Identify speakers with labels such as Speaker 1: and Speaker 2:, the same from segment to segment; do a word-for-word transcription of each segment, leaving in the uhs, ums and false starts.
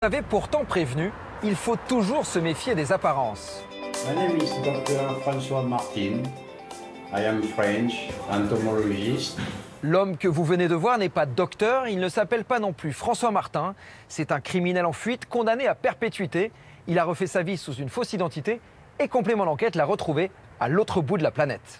Speaker 1: Vous avez pourtant prévenu, il faut toujours se méfier des apparences.
Speaker 2: My name is docteur François Martin. I am French, entomologist.
Speaker 1: L'homme que vous venez de voir n'est pas docteur, il ne s'appelle pas non plus François Martin. C'est un criminel en fuite, condamné à perpétuité. Il a refait sa vie sous une fausse identité et complément d'enquête l'a retrouvé à l'autre bout de la planète.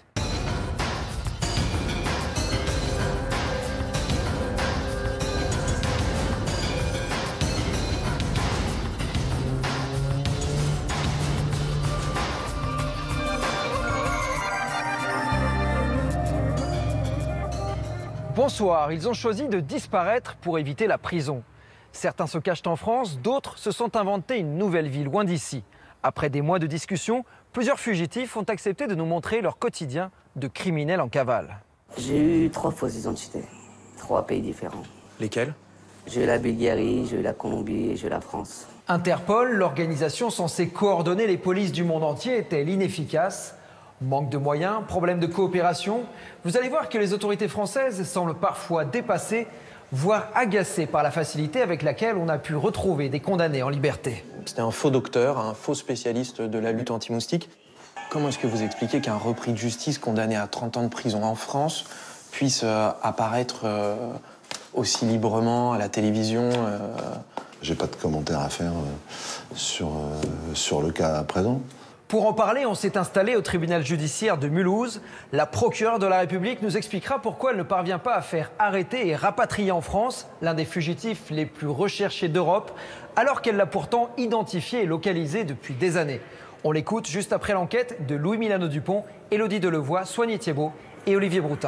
Speaker 1: Bonsoir, ils ont choisi de disparaître pour éviter la prison. Certains se cachent en France, d'autres se sont inventés une nouvelle vie loin d'ici. Après des mois de discussion, plusieurs fugitifs ont accepté de nous montrer leur quotidien de criminels en cavale.
Speaker 3: J'ai eu trois fausses identités, trois pays différents.
Speaker 4: Lesquels?
Speaker 3: J'ai eu la Bulgarie, j'ai eu la Colombie et j'ai eu la France.
Speaker 1: Interpol, l'organisation censée coordonner les polices du monde entier, est-elle inefficace? Manque de moyens, problème de coopération. Vous allez voir que les autorités françaises semblent parfois dépassées, voire agacées par la facilité avec laquelle on a pu retrouver des condamnés en liberté.
Speaker 4: C'était un faux docteur, un faux spécialiste de la lutte anti-moustique. Comment est-ce que vous expliquez qu'un repris de justice condamné à trente ans de prison en France puisse euh, apparaître euh, aussi librement à la télévision euh...
Speaker 5: J'ai pas de commentaires à faire euh, sur, euh, sur le cas présent.
Speaker 1: Pour en parler, on s'est installé au tribunal judiciaire de Mulhouse. La procureure de la République nous expliquera pourquoi elle ne parvient pas à faire arrêter et rapatrier en France l'un des fugitifs les plus recherchés d'Europe, alors qu'elle l'a pourtant identifié et localisé depuis des années. On l'écoute juste après l'enquête de Louis Milano-Dupont, Élodie Delevoye, Soigné Thiebaud et Olivier Broutin.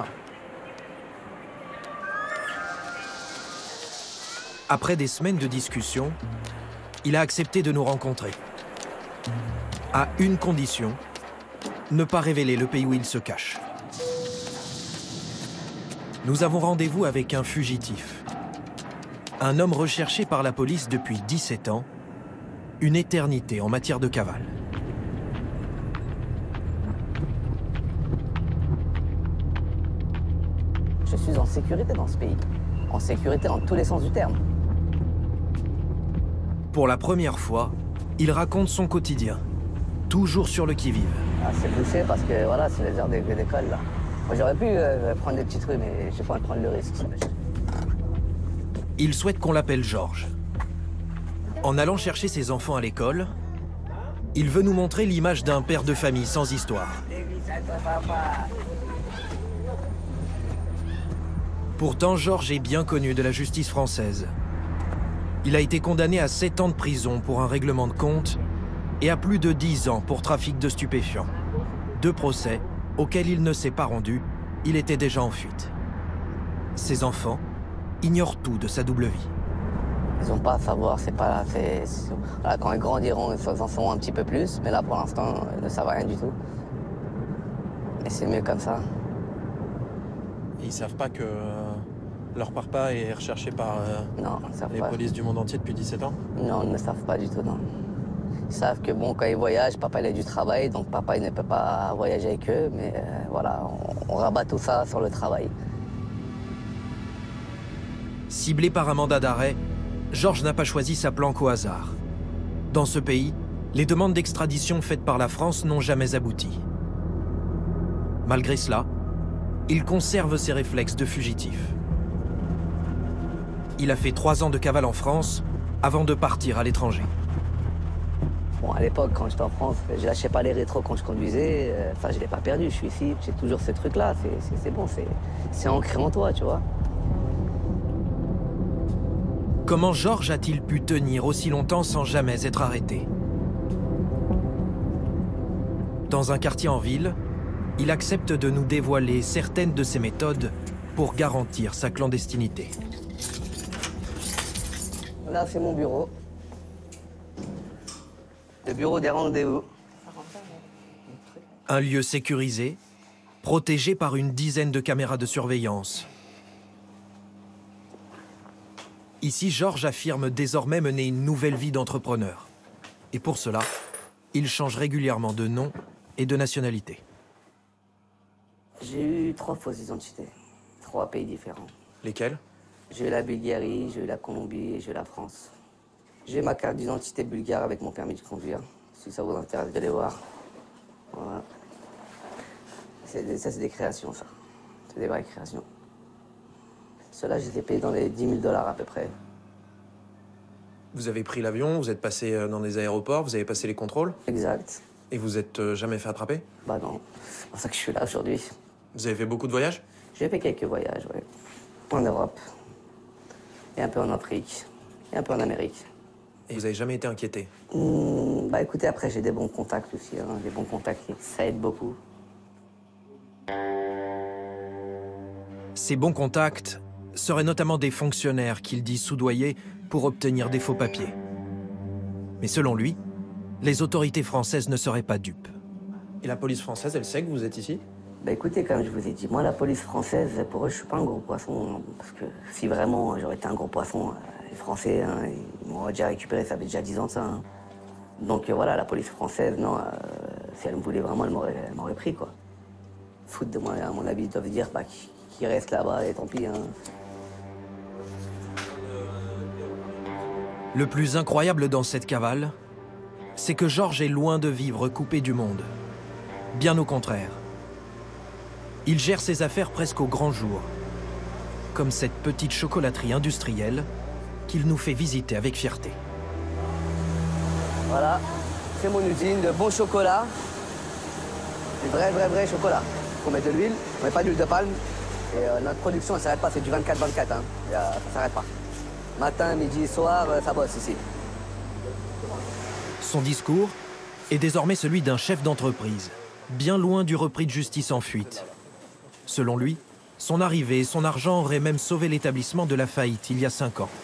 Speaker 6: Après des semaines de discussion, il a accepté de nous rencontrer. À une condition, ne pas révéler le pays où il se cache. Nous avons rendez-vous avec un fugitif, un homme recherché par la police depuis dix-sept ans, une éternité en matière de cavale.
Speaker 3: Je suis en sécurité dans ce pays, en sécurité dans tous les sens du terme.
Speaker 6: Pour la première fois, il raconte son quotidien. Toujours sur le qui-vive.
Speaker 3: Ah, c'est poussé parce que voilà, c'est les heures d'école là. Moi j'aurais pu euh, prendre des petits trucs, mais j'ai pas envie de prendre le risque.
Speaker 6: Il souhaite qu'on l'appelle Georges. En allant chercher ses enfants à l'école, il veut nous montrer l'image d'un père de famille sans histoire. Pourtant, Georges est bien connu de la justice française. Il a été condamné à sept ans de prison pour un règlement de compte et à plus de dix ans pour trafic de stupéfiants. Deux procès auxquels il ne s'est pas rendu, il était déjà en fuite. Ses enfants ignorent tout de sa double vie.
Speaker 3: Ils n'ont pas à savoir, c'est pas... Voilà, quand ils grandiront, ils en sauront un petit peu plus, mais là pour l'instant, ils ne savent rien du tout. Et c'est mieux comme ça.
Speaker 4: Et ils savent pas que euh, leur papa est recherché par euh,
Speaker 3: non, ils savent
Speaker 4: les
Speaker 3: pas.
Speaker 4: polices du monde entier depuis dix-sept ans?
Speaker 3: Non, ils ne savent pas du tout, non. Ils savent que bon, quand ils voyagent, papa il a du travail, donc papa il ne peut pas voyager avec eux, mais euh, voilà, on, on rabat tout ça sur le travail.
Speaker 6: Ciblé par un mandat d'arrêt, Georges n'a pas choisi sa planque au hasard. Dans ce pays, les demandes d'extradition faites par la France n'ont jamais abouti. Malgré cela, il conserve ses réflexes de fugitif. Il a fait trois ans de cavale en France avant de partir à l'étranger.
Speaker 3: Bon, à l'époque, quand j'étais en France, je lâchais pas les rétros quand je conduisais. Enfin, je l'ai pas perdu, je suis ici, j'ai toujours ce truc-là. C'est bon, c'est ancré en toi, tu vois.
Speaker 6: Comment Georges a-t-il pu tenir aussi longtemps sans jamais être arrêté? Dans un quartier en ville, il accepte de nous dévoiler certaines de ses méthodes pour garantir sa clandestinité.
Speaker 3: Là, c'est mon bureau. Le bureau des rendez-vous.
Speaker 6: Un lieu sécurisé, protégé par une dizaine de caméras de surveillance. Ici, Georges affirme désormais mener une nouvelle vie d'entrepreneur. Et pour cela, il change régulièrement de nom et de nationalité.
Speaker 3: J'ai eu trois fausses identités, trois pays différents.
Speaker 4: Lesquels?
Speaker 3: J'ai eu la Bulgarie, j'ai eu la Colombie et j'ai eu la France. J'ai ma carte d'identité bulgare avec mon permis de conduire, si ça vous intéresse de les voir. Voilà. Ça, c'est des créations, ça. C'est des vraies créations. Ceux-là, j'étais payé dans les dix mille dollars à peu près.
Speaker 4: Vous avez pris l'avion, vous êtes passé dans des aéroports, vous avez passé les contrôles?
Speaker 3: Exact.
Speaker 4: Et vous êtes jamais fait attraper?
Speaker 3: Bah non, c'est pour ça que je suis là aujourd'hui.
Speaker 4: Vous avez fait beaucoup de voyages?
Speaker 3: J'ai fait quelques voyages, oui. En Europe, et un peu en Afrique, et un peu en Amérique.
Speaker 6: Et vous n'avez jamais été inquiété?
Speaker 3: Mmh, bah écoutez, après j'ai des bons contacts aussi, hein, des bons contacts, ça aide beaucoup.
Speaker 6: Ces bons contacts seraient notamment des fonctionnaires qu'il dit soudoyer pour obtenir des faux papiers. Mais selon lui, les autorités françaises ne seraient pas dupes.
Speaker 4: Et la police française, elle sait que vous êtes ici?
Speaker 3: Bah écoutez, comme je vous ai dit, moi la police française, pour eux je suis pas un gros poisson, hein, parce que si vraiment j'aurais été un gros poisson, les Français, hein, ils m'auraient déjà récupéré, ça fait déjà dix ans de ça. Hein. Donc euh, voilà, la police française, non, euh, si elle me voulait vraiment, elle m'aurait pris, quoi. Foutre de moi, à mon avis, ils doivent dire bah, qu'il reste là-bas et tant pis. Hein.
Speaker 6: Le plus incroyable dans cette cavale, c'est que Georges est loin de vivre coupé du monde. Bien au contraire. Il gère ses affaires presque au grand jour, comme cette petite chocolaterie industrielle qu'il nous fait visiter avec fierté.
Speaker 3: Voilà, c'est mon usine de bon chocolat. Du vrai, vrai, vrai chocolat. On met de l'huile, on met pas d'huile de palme. Et euh, notre production, elle s'arrête pas, c'est du vingt-quatre vingt-quatre. Hein. Et, euh, ça s'arrête pas. Matin, midi, soir, euh, ça bosse ici.
Speaker 6: Son discours est désormais celui d'un chef d'entreprise, bien loin du repris de justice en fuite. Selon lui, son arrivée et son argent auraient même sauvé l'établissement de la faillite il y a cinq ans.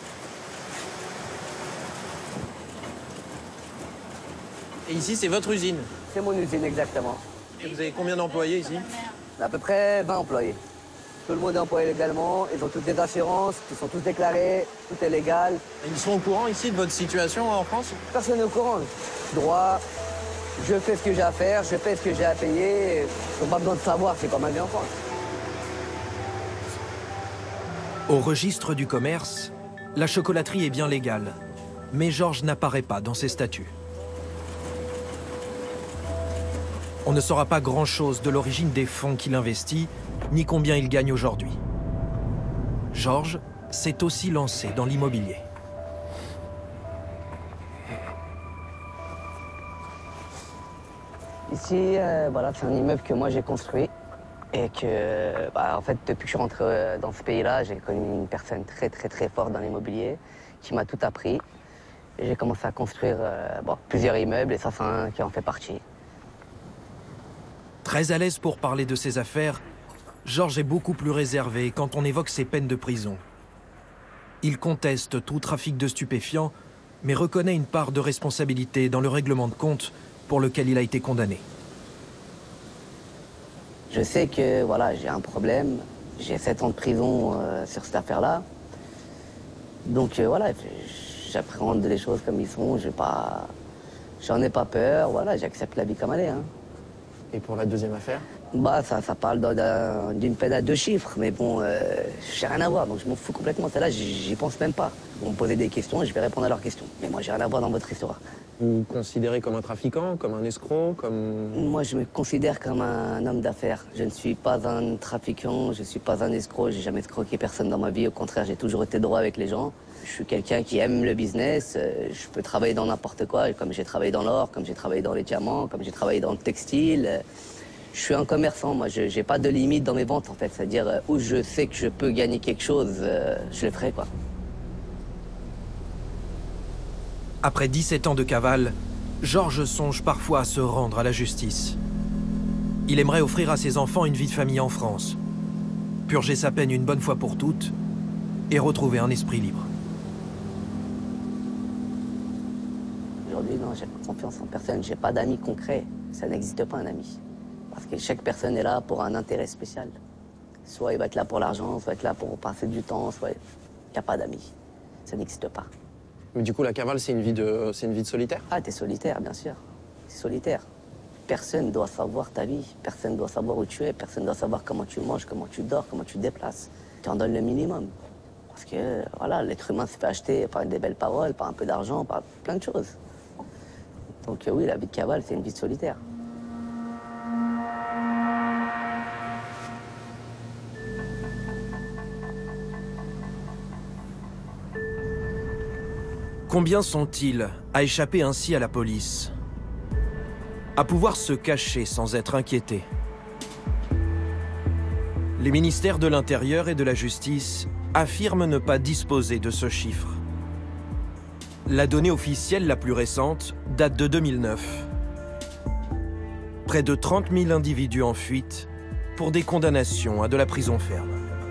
Speaker 4: Et ici, c'est votre usine?
Speaker 3: C'est mon usine, exactement.
Speaker 4: Et vous avez combien d'employés ici?
Speaker 3: À peu près vingt employés. Tout le monde est employé légalement, ils ont toutes des assurances, ils sont tous déclarés, tout est légal.
Speaker 4: Et ils sont au courant ici de votre situation en France?
Speaker 3: Personne n'est au courant. Droit, je fais ce que j'ai à faire, je fais ce que j'ai à payer. Ils n'ont pas besoin de savoir, c'est comme ma vie en France.
Speaker 6: Au registre du commerce, la chocolaterie est bien légale, mais Georges n'apparaît pas dans ses statuts. On ne saura pas grand-chose de l'origine des fonds qu'il investit, ni combien il gagne aujourd'hui. Georges s'est aussi lancé dans l'immobilier.
Speaker 3: Ici, euh, voilà, c'est un immeuble que moi j'ai construit. Et que, bah, en fait, depuis que je suis rentré dans ce pays-là, j'ai connu une personne très, très, très forte dans l'immobilier qui m'a tout appris. Et j'ai commencé à construire euh, bon, plusieurs immeubles et ça, c'est un qui en fait partie.
Speaker 6: Très à l'aise pour parler de ses affaires, Georges est beaucoup plus réservé quand on évoque ses peines de prison. Il conteste tout trafic de stupéfiants, mais reconnaît une part de responsabilité dans le règlement de compte pour lequel il a été condamné.
Speaker 3: Je sais que voilà, j'ai un problème, j'ai sept ans de prison euh, sur cette affaire-là. Donc euh, voilà, j'appréhende les choses comme ils sont, j'ai pas, j'en ai pas peur, voilà, j'accepte la vie comme elle est. Hein.
Speaker 4: Et pour la deuxième affaire?
Speaker 3: Bah ça, ça parle d'une peine à deux chiffres, mais bon, euh, j'ai rien à voir, donc je m'en fous complètement. Celle-là, j'y pense même pas. Vous me posez des questions et je vais répondre à leurs questions. Mais moi, j'ai rien à voir dans votre histoire.
Speaker 4: Vous vous considérez comme un trafiquant, comme un escroc, comme...
Speaker 3: Moi, je me considère comme un homme d'affaires. Je ne suis pas un trafiquant, je ne suis pas un escroc, j'ai jamais escroqué personne dans ma vie. Au contraire, j'ai toujours été droit avec les gens. Je suis quelqu'un qui aime le business, je peux travailler dans n'importe quoi, comme j'ai travaillé dans l'or, comme j'ai travaillé dans les diamants, comme j'ai travaillé dans le textile. Je suis un commerçant, moi, je n'ai pas de limite dans mes ventes, en fait. C'est-à-dire, où je sais que je peux gagner quelque chose, je le ferai, quoi.
Speaker 6: Après dix-sept ans de cavale, Georges songe parfois à se rendre à la justice. Il aimerait offrir à ses enfants une vie de famille en France, purger sa peine une bonne fois pour toutes et retrouver un esprit libre.
Speaker 3: Aujourd'hui, non, j'ai pas confiance en personne, j'ai pas d'amis concrets. Ça n'existe pas un ami. Parce que chaque personne est là pour un intérêt spécial. Soit il va être là pour l'argent, soit être là pour passer du temps, soit il n'y a pas d'amis. Ça n'existe pas.
Speaker 4: Mais du coup, la cavale, c'est une vie de, c'est une vie de solitaire?
Speaker 3: Ah, t'es solitaire, bien sûr. T'es solitaire. Personne ne doit savoir ta vie. Personne ne doit savoir où tu es. Personne ne doit savoir comment tu manges, comment tu dors, comment tu te déplaces. Tu en donnes le minimum. Parce que voilà, l'être humain se fait acheter par des belles paroles, par un peu d'argent, par plein de choses. Donc euh, oui, la vie de cavale, c'est une vie de solitaire.
Speaker 6: Combien sont-ils à échapper ainsi à la police? À pouvoir se cacher sans être inquiétés? Les ministères de l'Intérieur et de la Justice affirment ne pas disposer de ce chiffre. La donnée officielle la plus récente date de deux mille neuf. Près de trente mille individus en fuite pour des condamnations à de la prison ferme.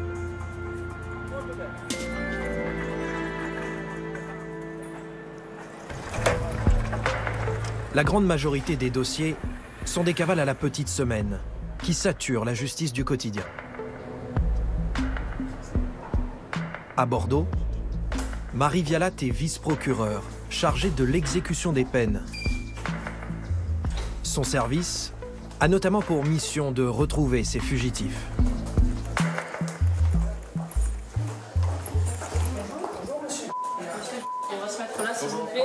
Speaker 6: La grande majorité des dossiers sont des cavales à la petite semaine qui saturent la justice du quotidien. À Bordeaux, Marie Vialat est vice-procureure chargée de l'exécution des peines. Son service a notamment pour mission de retrouver ces fugitifs.
Speaker 7: On va se mettre là, s'il vous plaît.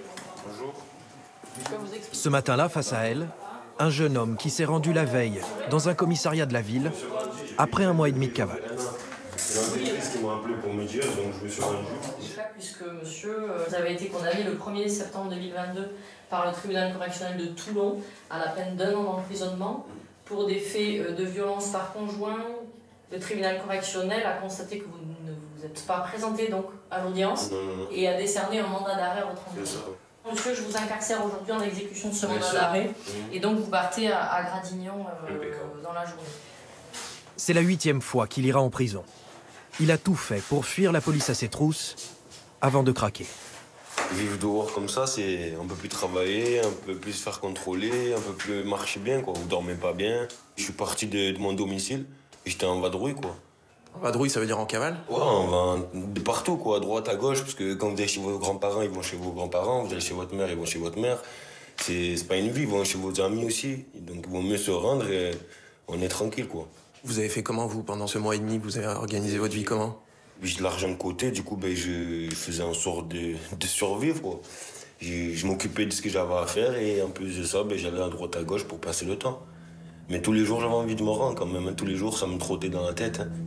Speaker 6: Ce matin-là, face à elle, un jeune homme qui s'est rendu la veille dans un commissariat de la ville après un mois et demi de cavale.
Speaker 8: C'est l'inspectrice qui m'a appelé pour me dire, donc je me suis rendu.
Speaker 7: Puisque monsieur, vous avez été condamné le premier septembre deux mille vingt-deux par le tribunal correctionnel de Toulon à la peine d'un an d'emprisonnement pour des faits de violence par conjoint. Le tribunal correctionnel a constaté que vous ne vous êtes pas présenté donc à l'audience et a décerné un mandat d'arrêt à votre endroit. Monsieur, je vous incarcère aujourd'hui en exécution de ce mandat d'arrêt et donc vous partez à, à Gradignan euh, dans la journée.
Speaker 6: C'est la huitième fois qu'il ira en prison. Il a tout fait pour fuir la police à ses trousses avant de craquer.
Speaker 8: Vivre dehors comme ça, c'est un peu plus travailler, un peu plus se faire contrôler, un peu plus marcher bien, quoi. Vous dormez pas bien. Je suis parti de, de mon domicile et j'étais en vadrouille, quoi.
Speaker 4: En vadrouille, ça veut dire en cavale?
Speaker 8: Ouais, on va de partout, quoi, à droite, à gauche, parce que quand vous allez chez vos grands-parents, ils vont chez vos grands-parents, vous allez chez votre mère, ils vont chez votre mère. C'est pas une vie, ils vont chez vos amis aussi. Donc il vaut mieux se rendre et on est tranquille, quoi.
Speaker 4: Vous avez fait comment, vous, pendant ce mois et demi? Vous avez organisé votre vie comment?
Speaker 8: J'ai de l'argent de côté, du coup, ben, je, je faisais en sorte de, de survivre, quoi. Je, je m'occupais de ce que j'avais à faire et en plus de ça, ben, j'allais à droite, à gauche pour passer le temps. Mais tous les jours, j'avais envie de me rendre quand même. Tous les jours, ça me trottait dans la tête. Hein.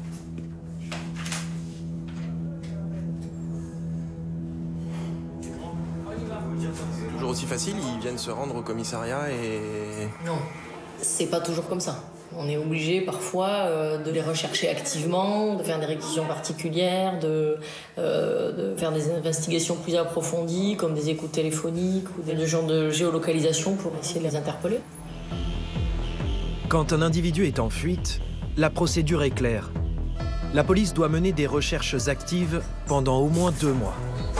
Speaker 4: Toujours aussi facile, ils viennent se rendre au commissariat et...
Speaker 7: Non, c'est pas toujours comme ça. On est obligé parfois euh, de les rechercher activement, de faire des réquisitions particulières, de, euh, de faire des investigations plus approfondies, comme des écoutes téléphoniques ou des genres de géolocalisation pour essayer de les interpeller.
Speaker 6: Quand un individu est en fuite, la procédure est claire. La police doit mener des recherches actives pendant au moins deux mois.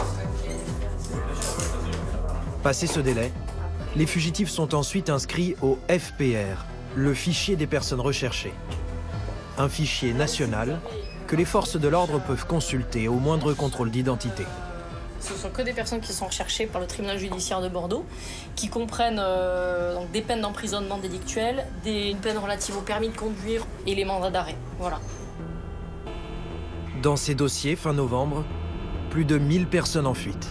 Speaker 6: Passé ce délai, les fugitifs sont ensuite inscrits au F P R, le fichier des personnes recherchées. Un fichier national que les forces de l'ordre peuvent consulter au moindre contrôle d'identité.
Speaker 7: Ce sont que des personnes qui sont recherchées par le tribunal judiciaire de Bordeaux, qui comprennent euh, donc des peines d'emprisonnement délictuelles, des peines relatives au permis de conduire et les mandats d'arrêt. Voilà.
Speaker 6: Dans ces dossiers, fin novembre, plus de mille personnes en fuite.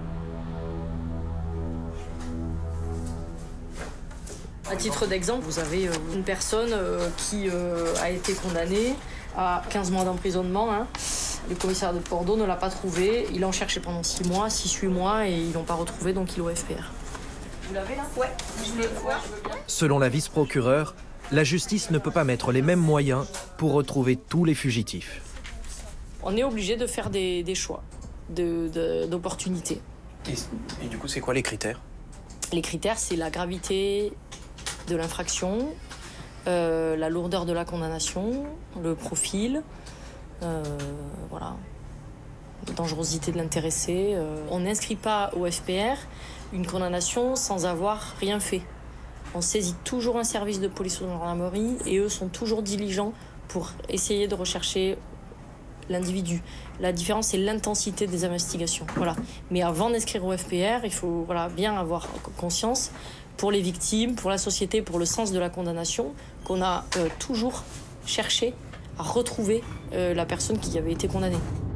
Speaker 7: À titre d'exemple, vous avez une personne qui a été condamnée à quinze mois d'emprisonnement. Hein. Le commissaire de Bordeaux ne l'a pas trouvé. Il en cherchait pendant six mois, six huit mois, et ils l'ont pas retrouvé, donc il est au F P R. Vous l'avez là? Ouais, je le vois.
Speaker 6: Selon la vice-procureure, la justice ne peut pas mettre les mêmes moyens pour retrouver tous les fugitifs.
Speaker 7: On est obligé de faire des, des choix, de, de, d'opportunités.
Speaker 4: Et, et du coup, c'est quoi les critères?
Speaker 7: Les critères, c'est la gravité de l'infraction, euh, la lourdeur de la condamnation, le profil, euh, voilà, la dangerosité de l'intéressé. Euh. On n'inscrit pas au F P R une condamnation sans avoir rien fait. On saisit toujours un service de police ou de gendarmerie et eux sont toujours diligents pour essayer de rechercher l'individu. La différence, c'est l'intensité des investigations. Voilà. Mais avant d'inscrire au F P R, il faut voilà, bien avoir conscience pour les victimes, pour la société, pour le sens de la condamnation, qu'on a euh, toujours cherché à retrouver euh, la personne qui avait été condamnée.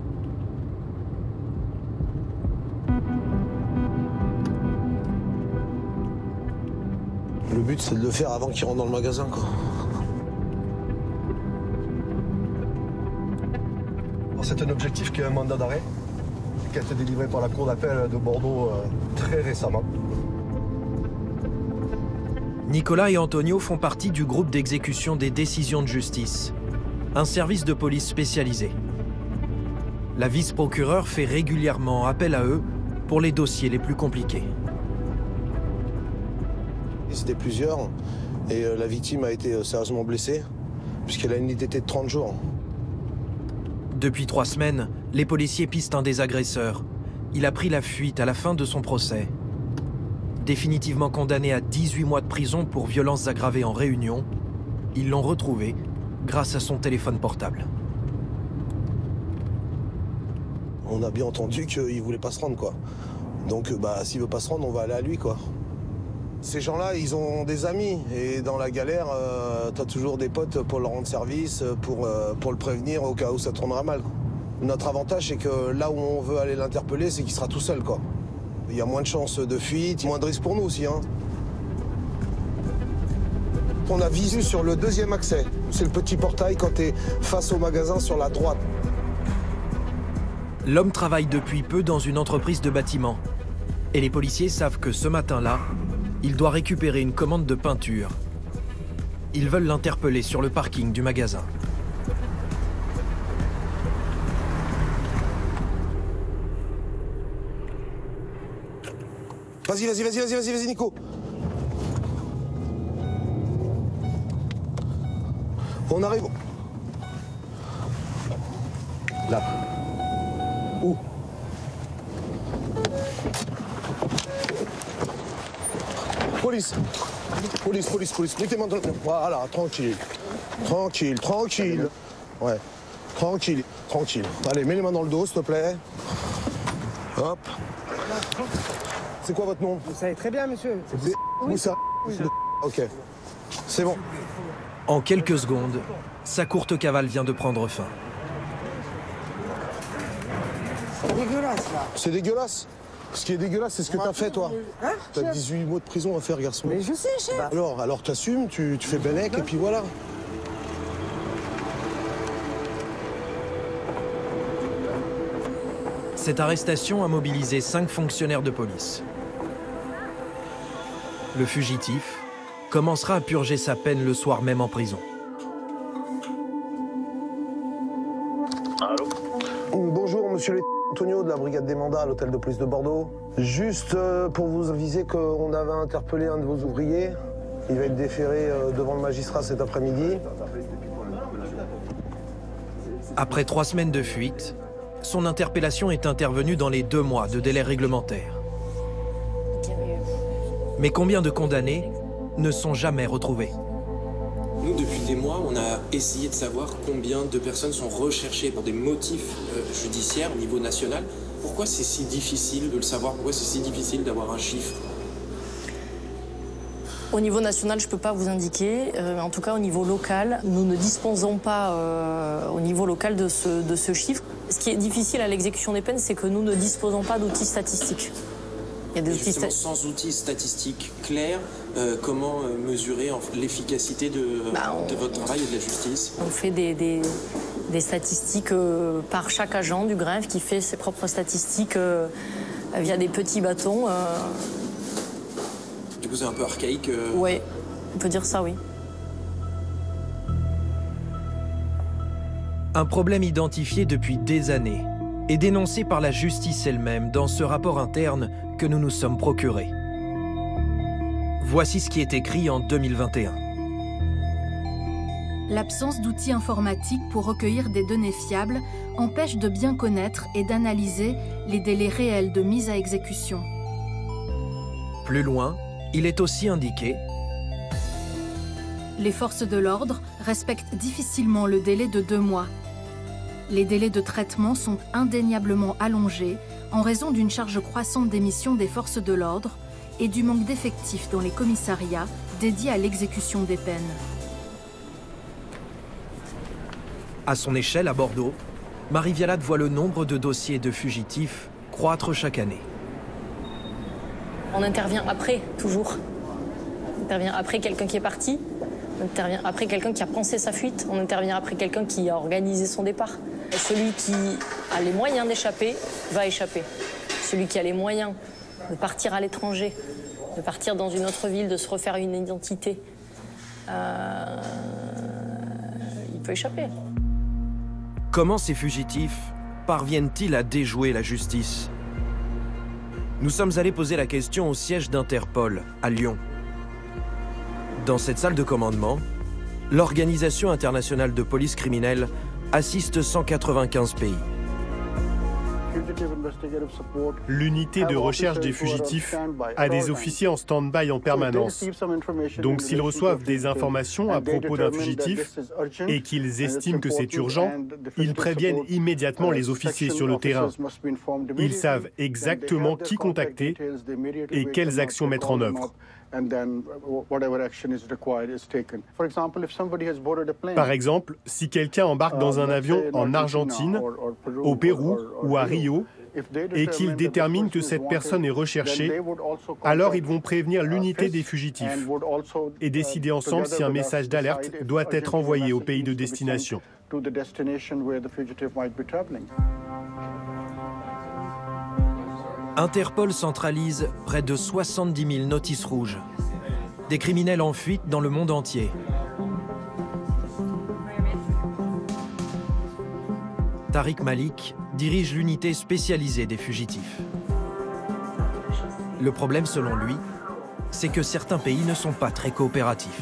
Speaker 9: Le but, c'est de le faire avant qu'il rentre dans le magasin, quoi.
Speaker 10: C'est un objectif qui est un mandat d'arrêt, qui a été délivré par la Cour d'appel de Bordeaux euh, très récemment.
Speaker 6: Nicolas et Antonio font partie du groupe d'exécution des décisions de justice, un service de police spécialisé. La vice-procureure fait régulièrement appel à eux pour les dossiers les plus compliqués.
Speaker 9: C'était plusieurs et la victime a été sérieusement blessée puisqu'elle a une I T T de trente jours.
Speaker 6: Depuis trois semaines, les policiers pistent un des agresseurs. Il a pris la fuite à la fin de son procès. Définitivement condamné à dix-huit mois de prison pour violences aggravées en Réunion, ils l'ont retrouvé grâce à son téléphone portable.
Speaker 9: On a bien entendu qu'il voulait pas se rendre, quoi. Donc, bah, s'il veut pas se rendre, on va aller à lui, quoi. Ces gens-là, ils ont des amis. Et dans la galère, euh, t'as toujours des potes pour leur rendre service, pour, euh, pour le prévenir au cas où ça tournera mal. Notre avantage, c'est que là où on veut aller l'interpeller, c'est qu'il sera tout seul, quoi. Il y a moins de chances de fuite, moins de risques pour nous aussi, hein. On a visé sur le deuxième accès. C'est le petit portail quand t'es face au magasin sur la droite.
Speaker 6: L'homme travaille depuis peu dans une entreprise de bâtiment. Et les policiers savent que ce matin-là, il doit récupérer une commande de peinture. Ils veulent l'interpeller sur le parking du magasin.
Speaker 9: Vas-y, vas-y, vas-y, vas-y, vas-y, vas-y, Nico. On arrive. Là. Où? Police. Police, police, police. Mettez-moi dans le... Voilà, tranquille. Tranquille, tranquille. Ouais. Tranquille, tranquille. Allez, mets les mains dans le dos, s'il te plaît. Hop. C'est quoi votre nom?
Speaker 11: Vous savez très bien, monsieur.
Speaker 9: C'est Moussa. Ok. C'est bon.
Speaker 6: En quelques secondes, sa courte cavale vient de prendre fin.
Speaker 11: C'est dégueulasse, là.
Speaker 9: C'est dégueulasse. Ce qui est dégueulasse, c'est ce que t'as fait, toi.
Speaker 11: Hein?
Speaker 9: T'as dix-huit mois de prison à faire, garçon.
Speaker 11: Mais je sais, chef.
Speaker 9: Bah alors, alors t'assumes, tu, tu fais Bellec, et puis voilà.
Speaker 6: Cette arrestation a mobilisé cinq fonctionnaires de police. Le fugitif commencera à purger sa peine le soir même en prison.
Speaker 9: Allô? Bonjour, monsieur Antonio de la brigade des mandats à l'hôtel de police de Bordeaux. Juste euh, pour vous aviser qu'on avait interpellé un de vos ouvriers. Il va être déféré euh, devant le magistrat cet après-midi.
Speaker 6: Après trois semaines de fuite, son interpellation est intervenue dans les deux mois de délai réglementaire. Mais combien de condamnés ne sont jamais retrouvés?
Speaker 4: Nous, depuis des mois, on a essayé de savoir combien de personnes sont recherchées pour des motifs euh, judiciaires au niveau national. Pourquoi c'est si difficile de le savoir? Pourquoi c'est si difficile d'avoir un chiffre?
Speaker 7: Au niveau national, je ne peux pas vous indiquer. Euh, en tout cas, au niveau local, nous ne disposons pas euh, au niveau local de ce, de ce chiffre. Ce qui est difficile à l'exécution des peines, c'est que nous ne disposons pas d'outils statistiques. Il y a des outils
Speaker 4: sta sans outils statistiques clairs, euh, comment euh, mesurer l'efficacité de, bah, on, de votre travail et de la justice?
Speaker 7: On fait des, des, des statistiques euh, par chaque agent du greffe qui fait ses propres statistiques euh, via des petits bâtons. Euh...
Speaker 4: Du coup, c'est un peu archaïque. Euh...
Speaker 7: Oui, on peut dire ça, oui.
Speaker 6: Un problème identifié depuis des années et dénoncé par la justice elle-même dans ce rapport interne que nous nous sommes procurés. Voici ce qui est écrit en deux mille vingt et un.
Speaker 12: L'absence d'outils informatiques pour recueillir des données fiables empêche de bien connaître et d'analyser les délais réels de mise à exécution.
Speaker 6: Plus loin, il est aussi indiqué:
Speaker 12: les forces de l'ordre respectent difficilement le délai de deux mois. Les délais de traitement sont indéniablement allongés en raison d'une charge croissante des missions des forces de l'ordre et du manque d'effectifs dans les commissariats dédiés à l'exécution des peines.
Speaker 6: À son échelle, à Bordeaux, Marie Vialade voit le nombre de dossiers de fugitifs croître chaque année.
Speaker 7: On intervient après, toujours. On intervient après quelqu'un qui est parti, on intervient après quelqu'un qui a pensé sa fuite, on intervient après quelqu'un qui a organisé son départ. Et celui qui a les moyens d'échapper va échapper. Celui qui a les moyens de partir à l'étranger, de partir dans une autre ville, de se refaire une identité, euh, il peut échapper.
Speaker 6: Comment ces fugitifs parviennent-ils à déjouer la justice? Nous sommes allés poser la question au siège d'Interpol, à Lyon. Dans cette salle de commandement, l'Organisation internationale de police criminelle assiste cent quatre-vingt-quinze pays.
Speaker 13: L'unité de recherche des fugitifs a des officiers en stand-by en permanence. Donc s'ils reçoivent des informations à propos d'un fugitif et qu'ils estiment que c'est urgent, ils préviennent immédiatement les officiers sur le terrain. Ils savent exactement qui contacter et quelles actions mettre en œuvre. Par exemple, si quelqu'un embarque dans un avion en Argentine, au Pérou ou à Rio, et qu'ils déterminent que cette personne est recherchée, alors ils vont prévenir l'unité des fugitifs et décider ensemble si un message d'alerte doit être envoyé au pays de destination.
Speaker 6: Interpol centralise près de soixante-dix mille notices rouges. Des criminels en fuite dans le monde entier. Tariq Malik dirige l'unité spécialisée des fugitifs. Le problème, selon lui, c'est que certains pays ne sont pas très coopératifs.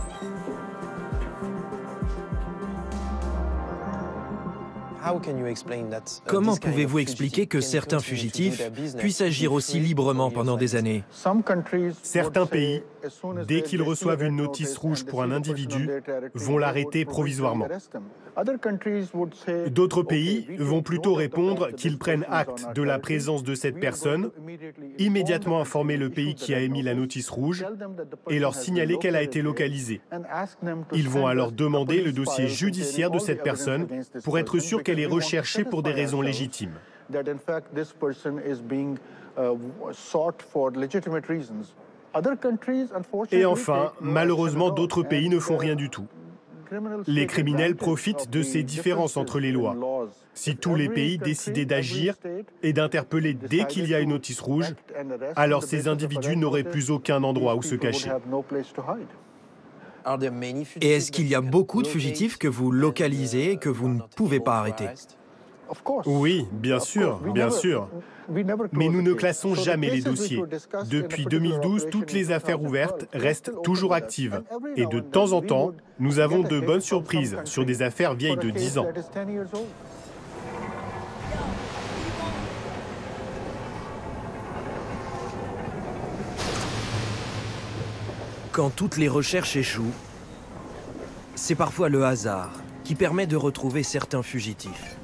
Speaker 6: Comment pouvez-vous expliquer que certains fugitifs puissent agir aussi librement pendant des années?
Speaker 13: Certains pays, dès qu'ils reçoivent une notice rouge pour un individu, vont l'arrêter provisoirement. D'autres pays vont plutôt répondre qu'ils prennent acte de la présence de cette personne, immédiatement informer le pays qui a émis la notice rouge et leur signaler qu'elle a été localisée. Ils vont alors demander le dossier judiciaire de cette personne pour être sûr qu'elle est recherchée pour des raisons légitimes. Et enfin, malheureusement, d'autres pays ne font rien du tout. Les criminels profitent de ces différences entre les lois. Si tous les pays décidaient d'agir et d'interpeller dès qu'il y a une notice rouge, alors ces individus n'auraient plus aucun endroit où se cacher.
Speaker 6: Et est-ce qu'il y a beaucoup de fugitifs que vous localisez et que vous ne pouvez pas arrêter?
Speaker 13: Oui, bien sûr, bien sûr. Mais nous ne classons jamais les dossiers. Depuis deux mille douze, toutes les affaires ouvertes restent toujours actives. Et de temps en temps, nous avons de bonnes surprises sur des affaires vieilles de dix ans.
Speaker 6: Quand toutes les recherches échouent, c'est parfois le hasard qui permet de retrouver certains fugitifs.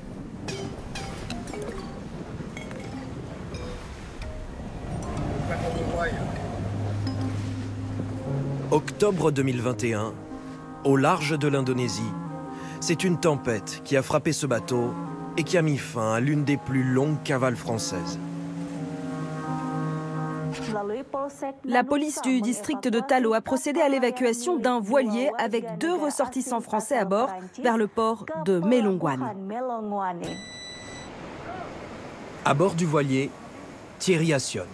Speaker 6: Octobre deux mille vingt et un, au large de l'Indonésie, c'est une tempête qui a frappé ce bateau et qui a mis fin à l'une des plus longues cavales françaises.
Speaker 14: La police du district de Talo a procédé à l'évacuation d'un voilier avec deux ressortissants français à bord vers le port de Melonguane.
Speaker 6: À bord du voilier, Thierry Assionne.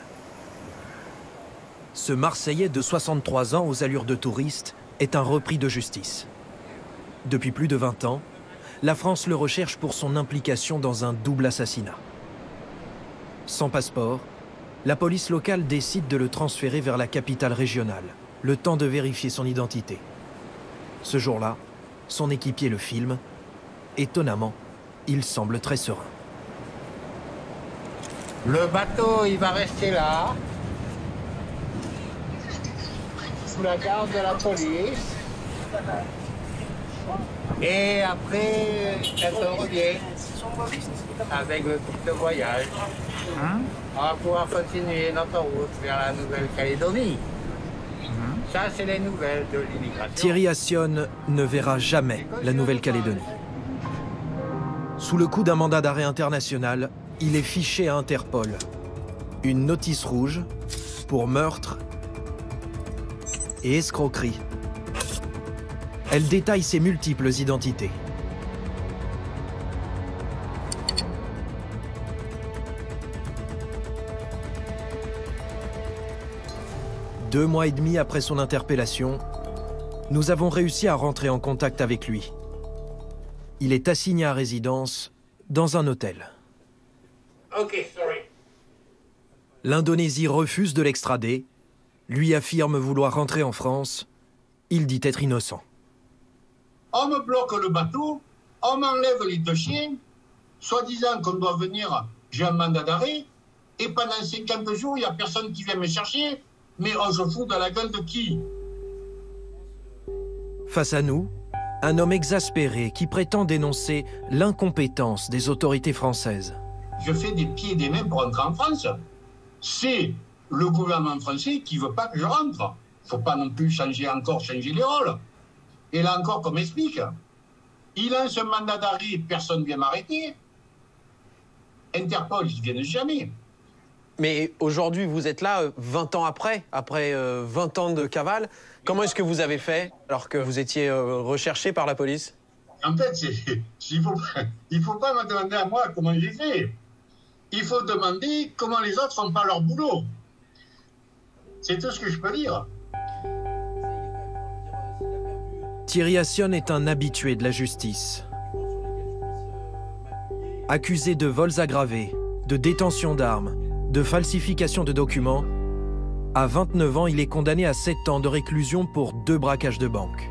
Speaker 6: Ce Marseillais de soixante-trois ans aux allures de touriste est un repris de justice. Depuis plus de vingt ans, la France le recherche pour son implication dans un double assassinat. Sans passeport, la police locale décide de le transférer vers la capitale régionale, le temps de vérifier son identité. Ce jour-là, son équipier le filme. Étonnamment, il semble très serein.
Speaker 15: Le bateau, il va rester là, sous la garde de la police. Et après, elle revient avec le titre de voyage. Hein? On va pouvoir continuer notre route vers la Nouvelle-Calédonie. Mmh. Ça, c'est les nouvelles de l'immigration.
Speaker 6: Thierry Assionne ne verra jamais la Nouvelle-Calédonie. Sous le coup d'un mandat d'arrêt international, il est fiché à Interpol. Une notice rouge pour meurtre et escroquerie. Elle détaille ses multiples identités. Deux mois et demi après son interpellation, nous avons réussi à rentrer en contact avec lui. Il est assigné à résidence dans un hôtel.
Speaker 15: Okay, sorry.
Speaker 6: L'Indonésie refuse de l'extrader, lui affirme vouloir rentrer en France. Il dit être innocent.
Speaker 16: On me bloque le bateau, on m'enlève les deux chiens, soi-disant qu'on doit venir, j'ai un mandat d'arrêt, et pendant cinquante jours, il n'y a personne qui vient me chercher, mais on se fout dans la gueule de qui?
Speaker 6: Face à nous, un homme exaspéré qui prétend dénoncer l'incompétence des autorités françaises.
Speaker 16: Je fais des pieds et des mains pour entrer en France. C'est le gouvernement français qui ne veut pas que je rentre. Il ne faut pas non plus changer encore, changer les rôles. Et là encore, qu'on m'explique. Il lance un mandat d'arrêt, personne ne vient m'arrêter. Interpol, ils ne viennent jamais.
Speaker 4: Mais aujourd'hui, vous êtes là, vingt ans après, après euh, vingt ans de cavale. Comment est-ce que vous avez fait, alors que vous étiez euh, recherché par la police?
Speaker 16: En fait, il ne faut, il faut pas me demander à moi comment j'ai fait. Il faut demander comment les autres font pas leur boulot. C'est tout ce que je peux dire.
Speaker 6: Thierry Assion est un habitué de la justice. Accusé de vols aggravés, de détention d'armes, de falsification de documents, à vingt-neuf ans, il est condamné à sept ans de réclusion pour deux braquages de banque.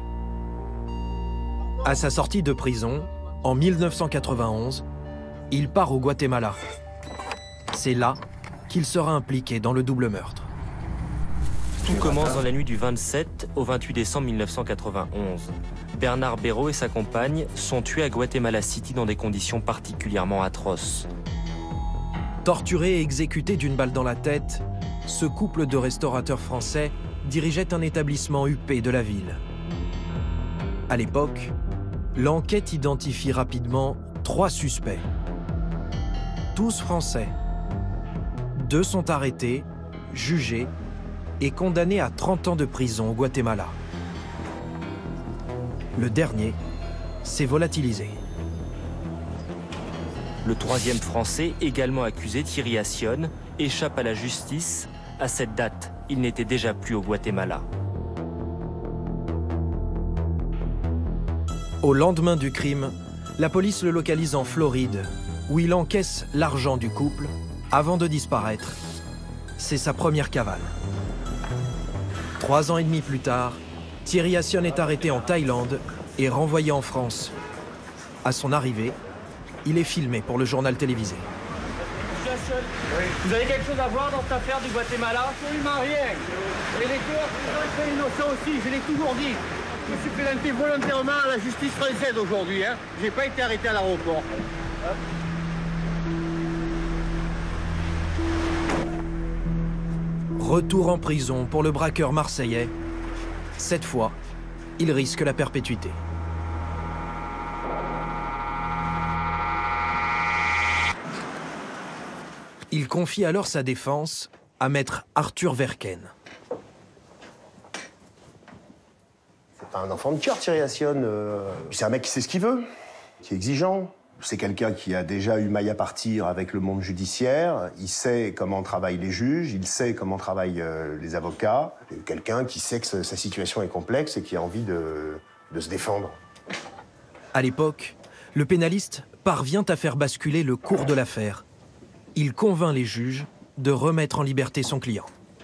Speaker 6: À sa sortie de prison, en mille neuf cent quatre-vingt-onze, il part au Guatemala. C'est là qu'il sera impliqué dans le double meurtre.
Speaker 17: Tout commence dans la nuit du vingt-sept au vingt-huit décembre mille neuf cent quatre-vingt-onze. Bernard Béraud et sa compagne sont tués à Guatemala City dans des conditions particulièrement atroces.
Speaker 6: Torturé et exécuté d'une balle dans la tête, ce couple de restaurateurs français dirigeait un établissement huppé de la ville. À l'époque, l'enquête identifie rapidement trois suspects. Tous français. Deux sont arrêtés, jugés et condamné à trente ans de prison au Guatemala. Le dernier s'est volatilisé.
Speaker 17: Le troisième Français, également accusé, Thierry Assion, échappe à la justice. À cette date, il n'était déjà plus au Guatemala.
Speaker 6: Au lendemain du crime, la police le localise en Floride, où il encaisse l'argent du couple avant de disparaître. C'est sa première cavale. Trois ans et demi plus tard, Thierry Assion est arrêté en Thaïlande et renvoyé en France. À son arrivée, il est filmé pour le journal télévisé.
Speaker 18: Monsieur Assion, oui. Vous avez quelque chose à voir dans cette affaire du Guatemala? Absolument rien. Et les tueurs sont très innocents aussi, je l'ai toujours dit. Je me suis présenté volontairement à la justice française aujourd'hui. Hein. Je n'ai pas été arrêté à l'aéroport. Hein?
Speaker 6: Retour en prison pour le braqueur marseillais. Cette fois, il risque la perpétuité. Il confie alors sa défense à maître Arthur Verken.
Speaker 19: C'est pas un enfant de cœur, Thierry Assion. Euh, c'est un mec qui sait ce qu'il veut, qui est exigeant. C'est quelqu'un qui a déjà eu maille à partir avec le monde judiciaire. Il sait comment travaillent les juges, il sait comment travaillent euh, les avocats. Quelqu'un qui sait que sa situation est complexe et qui a envie de, de se défendre.
Speaker 6: À l'époque, le pénaliste parvient à faire basculer le cours de l'affaire. Il convainc les juges de remettre en liberté son client.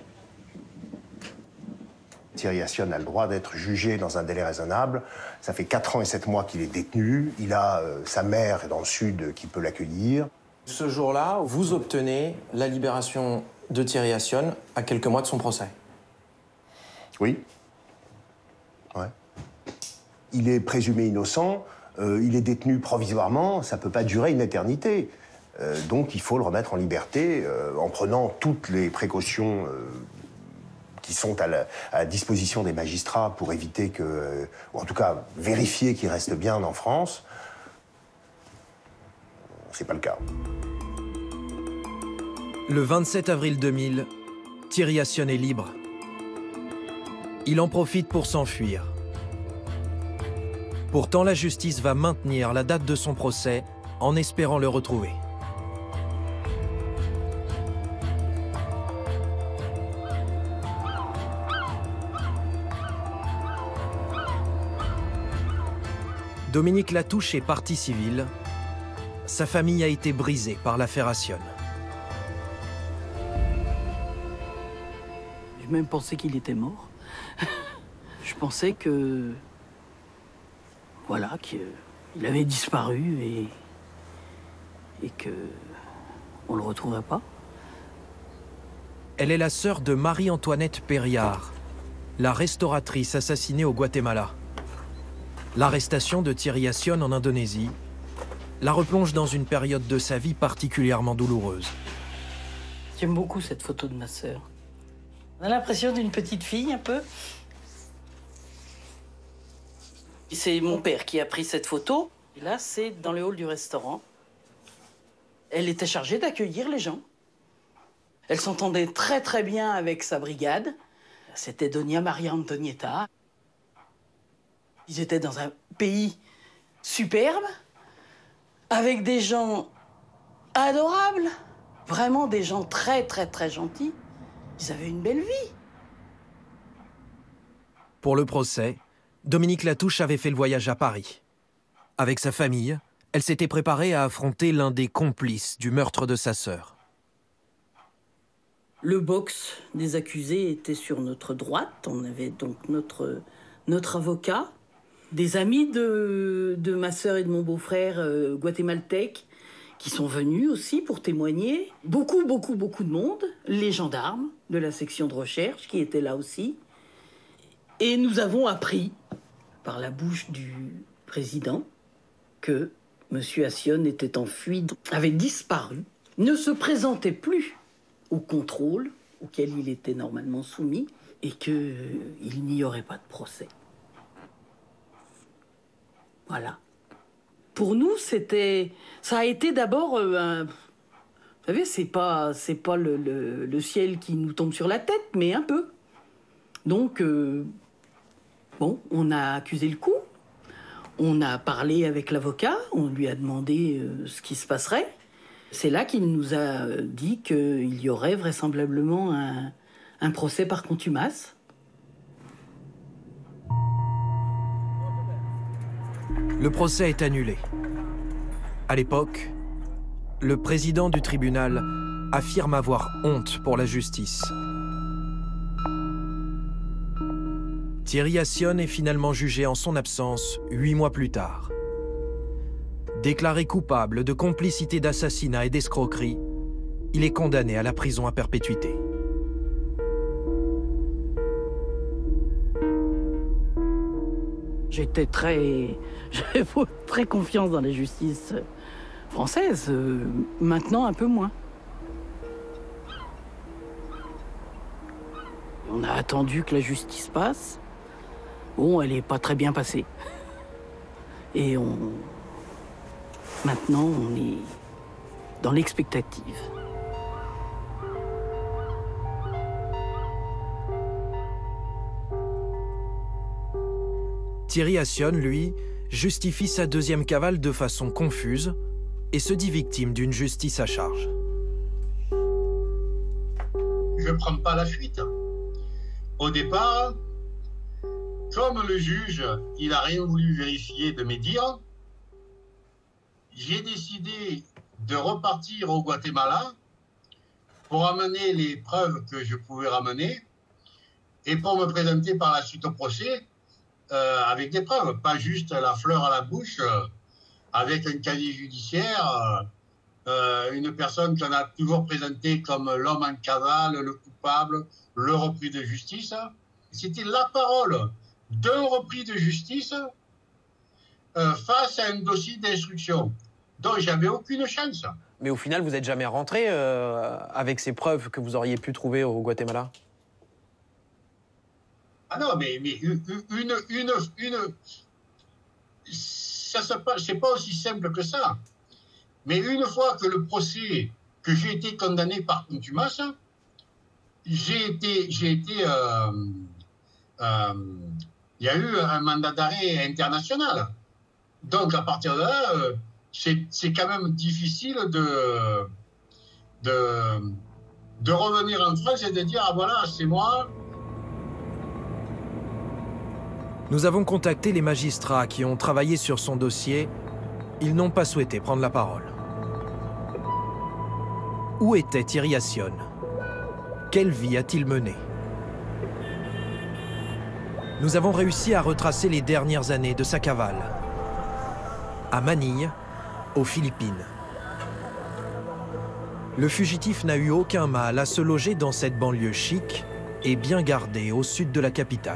Speaker 19: Thierry Assion a le droit d'être jugé dans un délai raisonnable. Ça fait quatre ans et sept mois qu'il est détenu. Il a euh, sa mère dans le sud qui peut l'accueillir.
Speaker 4: Ce jour-là, vous obtenez la libération de Thierry Assion à quelques mois de son procès.
Speaker 19: Oui. Ouais. Il est présumé innocent. Euh, il est détenu provisoirement. Ça ne peut pas durer une éternité. Euh, donc il faut le remettre en liberté euh, en prenant toutes les précautions euh, qui sont à la, à la disposition des magistrats pour éviter que, ou en tout cas vérifier qu'il reste bien en France. c'est pas le cas.
Speaker 6: Le vingt-sept avril deux mille, Thierry Assion est libre. Il en profite pour s'enfuir. Pourtant, la justice va maintenir la date de son procès en espérant le retrouver. Dominique Latouche est partie civile. Sa famille a été brisée par l'affaire Assion.
Speaker 20: J'ai même pensé qu'il était mort. Je pensais que... Voilà, qu'il avait disparu et... et que... on le retrouverait pas.
Speaker 6: Elle est la sœur de Marie-Antoinette Périard, la restauratrice assassinée au Guatemala. L'arrestation de Thierry Assion en Indonésie la replonge dans une période de sa vie particulièrement douloureuse.
Speaker 20: J'aime beaucoup cette photo de ma sœur. On a l'impression d'une petite fille, un peu. C'est mon père qui a pris cette photo. Et là, c'est dans le hall du restaurant. Elle était chargée d'accueillir les gens. Elle s'entendait très très bien avec sa brigade. C'était Doña Maria Antonieta. Ils étaient dans un pays superbe, avec des gens adorables, vraiment des gens très très très gentils. Ils avaient une belle vie.
Speaker 6: Pour le procès, Dominique Latouche avait fait le voyage à Paris. Avec sa famille, elle s'était préparée à affronter l'un des complices du meurtre de sa sœur.
Speaker 20: Le box des accusés était sur notre droite. On avait donc notre, notre avocat. Des amis de, de ma sœur et de mon beau-frère euh, guatémaltèques qui sont venus aussi pour témoigner. Beaucoup, beaucoup, beaucoup de monde. Les gendarmes de la section de recherche qui étaient là aussi. Et nous avons appris, par la bouche du président, que M. Assion était en fuite, avait disparu, ne se présentait plus au contrôle auquel il était normalement soumis et qu'il euh, n'y aurait pas de procès. Voilà. Pour nous, c'était, ça a été d'abord euh, un... Vous savez, c'est pas, c'est pas le, le, le ciel qui nous tombe sur la tête, mais un peu. Donc, euh, bon, on a accusé le coup. On a parlé avec l'avocat. On lui a demandé euh, ce qui se passerait. C'est là qu'il nous a dit qu'il y aurait vraisemblablement un, un procès par contumace.
Speaker 6: Le procès est annulé. À l'époque, le président du tribunal affirme avoir honte pour la justice. Thierry Assion est finalement jugé en son absence huit mois plus tard. Déclaré coupable de complicité d'assassinat et d'escroquerie, il est condamné à la prison à perpétuité.
Speaker 20: J'étais très, j'avais très confiance dans la justice française. Euh, maintenant, un peu moins. On a attendu que la justice passe. Bon, elle n'est pas très bien passée. Et on... Maintenant, on est dans l'expectative.
Speaker 6: Thierry Assion, lui, justifie sa deuxième cavale de façon confuse et se dit victime d'une justice à charge.
Speaker 16: Je ne prends pas la fuite. Au départ, comme le juge, il n'a rien voulu vérifier de mes dires, j'ai décidé de repartir au Guatemala pour amener les preuves que je pouvais ramener et pour me présenter par la suite au procès euh, avec des preuves, pas juste la fleur à la bouche, euh, avec un casier judiciaire, euh, une personne qu'on a toujours présentée comme l'homme en cavale, le coupable, le repris de justice. C'était la parole d'un repris de justice euh, face à un dossier d'instruction. Donc j'avais aucune chance.
Speaker 4: Mais au final, vous n'êtes jamais rentré euh, avec ces preuves que vous auriez pu trouver au Guatemala?
Speaker 16: Ah non, mais, mais une, une, une, une ça se passe, c'est pas aussi simple que ça. Mais une fois que le procès, que j'ai été condamné par contumace, j'ai été, j'ai été, euh, euh, il y a eu un mandat d'arrêt international. Donc à partir de là, euh, c'est quand même difficile de, de, de revenir en France et de dire, ah voilà, c'est moi.
Speaker 6: Nous avons contacté les magistrats qui ont travaillé sur son dossier. Ils n'ont pas souhaité prendre la parole. Où était Thierry Assion? Quelle vie a-t-il menée? Nous avons réussi à retracer les dernières années de sa cavale. À Manille, aux Philippines. Le fugitif n'a eu aucun mal à se loger dans cette banlieue chic et bien gardée au sud de la capitale.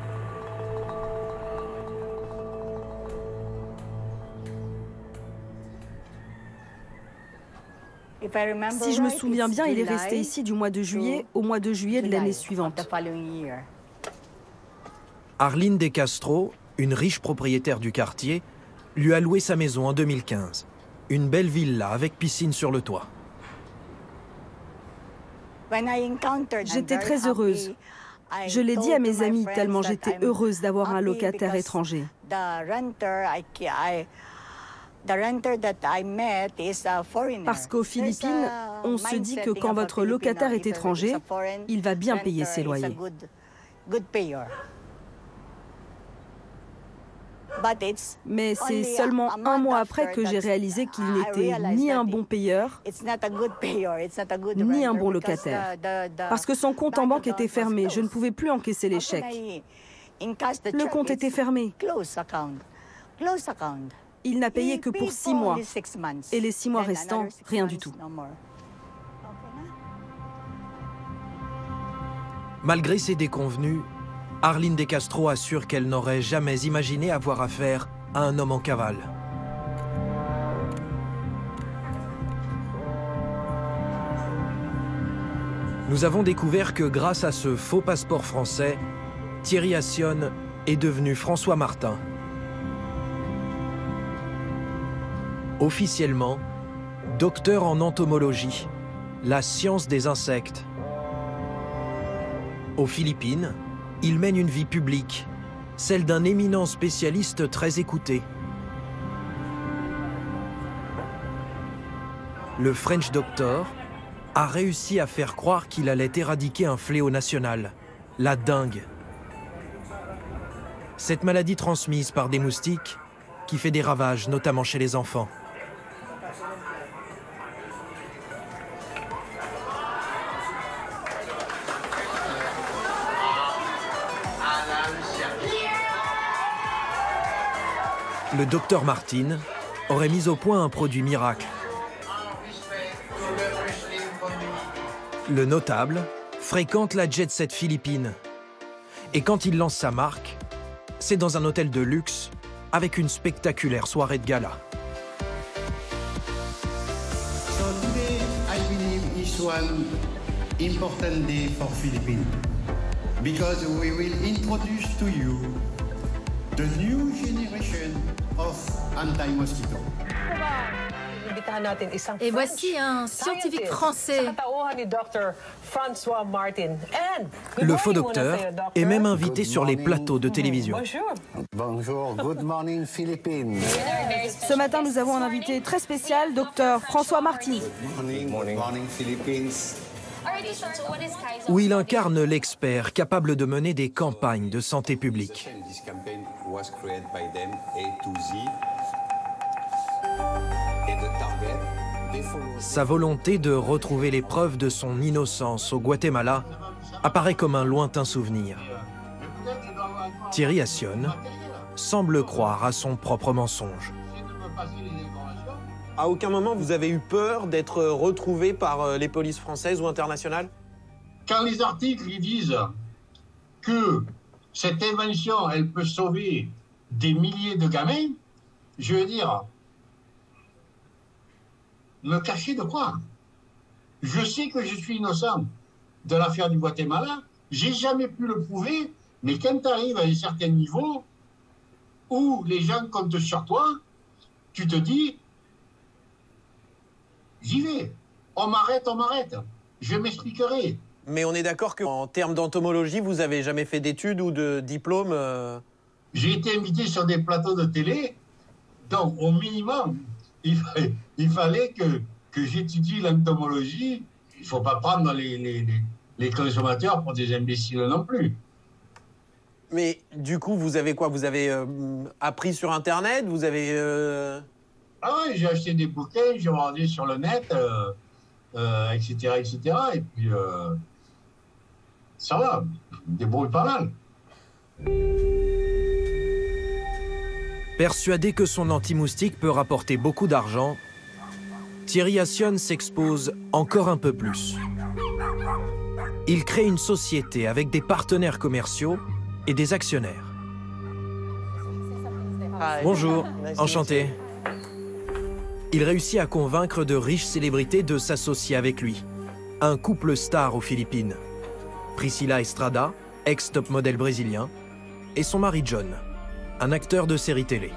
Speaker 14: Si je me souviens bien, il est resté ici du mois de juillet au mois de juillet de l'année suivante.
Speaker 6: Arline De Castro, une riche propriétaire du quartier, lui a loué sa maison en deux mille quinze. Une belle villa avec piscine sur le toit.
Speaker 14: J'étais très heureuse. Je l'ai dit à mes amis tellement j'étais heureuse d'avoir un locataire étranger. Parce qu'aux Philippines, on se dit que quand votre locataire est étranger, il va bien payer ses loyers. Mais c'est seulement un mois après que j'ai réalisé qu'il n'était ni un bon payeur, ni un bon locataire. Parce que son compte en banque était fermé, je ne pouvais plus encaisser les chèques. Le compte était fermé. Il n'a payé que pour six mois, et les six mois restants, rien du tout.
Speaker 6: Malgré ces déconvenues, Arline De Castro assure qu'elle n'aurait jamais imaginé avoir affaire à un homme en cavale. Nous avons découvert que grâce à ce faux passeport français, Thierry Assion est devenu François Martin. Officiellement, docteur en entomologie, la science des insectes. Aux Philippines, il mène une vie publique, celle d'un éminent spécialiste très écouté. Le French Doctor a réussi à faire croire qu'il allait éradiquer un fléau national, la dengue. Cette maladie transmise par des moustiques qui fait des ravages, notamment chez les enfants. Le docteur Martin aurait mis au point un produit miracle. Le notable fréquente la jet set philippine. Et quand il lance sa marque, c'est dans un hôtel de luxe avec une spectaculaire soirée de gala.
Speaker 2: So today, I believe is one important day for Philippines because we will introduce to you the new generation of anti-mosquito.
Speaker 12: Et voici un scientifique français.
Speaker 6: Le faux docteur est même invité sur les plateaux de télévision.
Speaker 2: Bonjour, good morning Philippines.
Speaker 14: Ce matin, nous avons un invité très spécial, docteur François Martin.
Speaker 2: Good morning, morning Philippines.
Speaker 6: Où il incarne l'expert capable de mener des campagnes de santé publique.
Speaker 2: This campaign was created by them A to Z.
Speaker 6: Sa volonté de retrouver les preuves de son innocence au Guatemala apparaît comme un lointain souvenir. Thierry Assion semble croire à son propre mensonge.
Speaker 4: À aucun moment vous avez eu peur d'être retrouvé par les polices françaises ou internationales?
Speaker 16: Quand les articles ils disent que cette invention, elle peut sauver des milliers de gamins, je veux dire, me cacher de quoi? Je sais que je suis innocent de l'affaire du Guatemala, j'ai jamais pu le prouver, mais quand tu arrives à un certain niveau où les gens comptent sur toi, tu te dis, j'y vais. On m'arrête, on m'arrête. Je m'expliquerai.
Speaker 4: Mais on est d'accord qu'en termes d'entomologie, vous n'avez jamais fait d'études ou de diplôme euh...
Speaker 16: J'ai été invité sur des plateaux de télé, donc au minimum, il fallait, il fallait que, que j'étudie l'entomologie. Il ne faut pas prendre les, les, les, les consommateurs pour des imbéciles non plus.
Speaker 4: Mais du coup, vous avez quoi? Vous avez euh, appris sur Internet? Vous avez... Euh...
Speaker 16: Ah oui, j'ai acheté des bouquins, j'ai regardé sur le net, euh, euh, et cetera, et cetera. Et puis, euh, ça va, je me débrouille pas mal.
Speaker 6: Persuadé que son anti-moustique peut rapporter beaucoup d'argent, Thierry Assion s'expose encore un peu plus. Il crée une société avec des partenaires commerciaux et des actionnaires. Bonjour, enchanté. Il réussit à convaincre de riches célébrités de s'associer avec lui. Un couple star aux Philippines. Priscilla Estrada, ex-top modèle brésilien, et son mari John, un acteur de séries télé.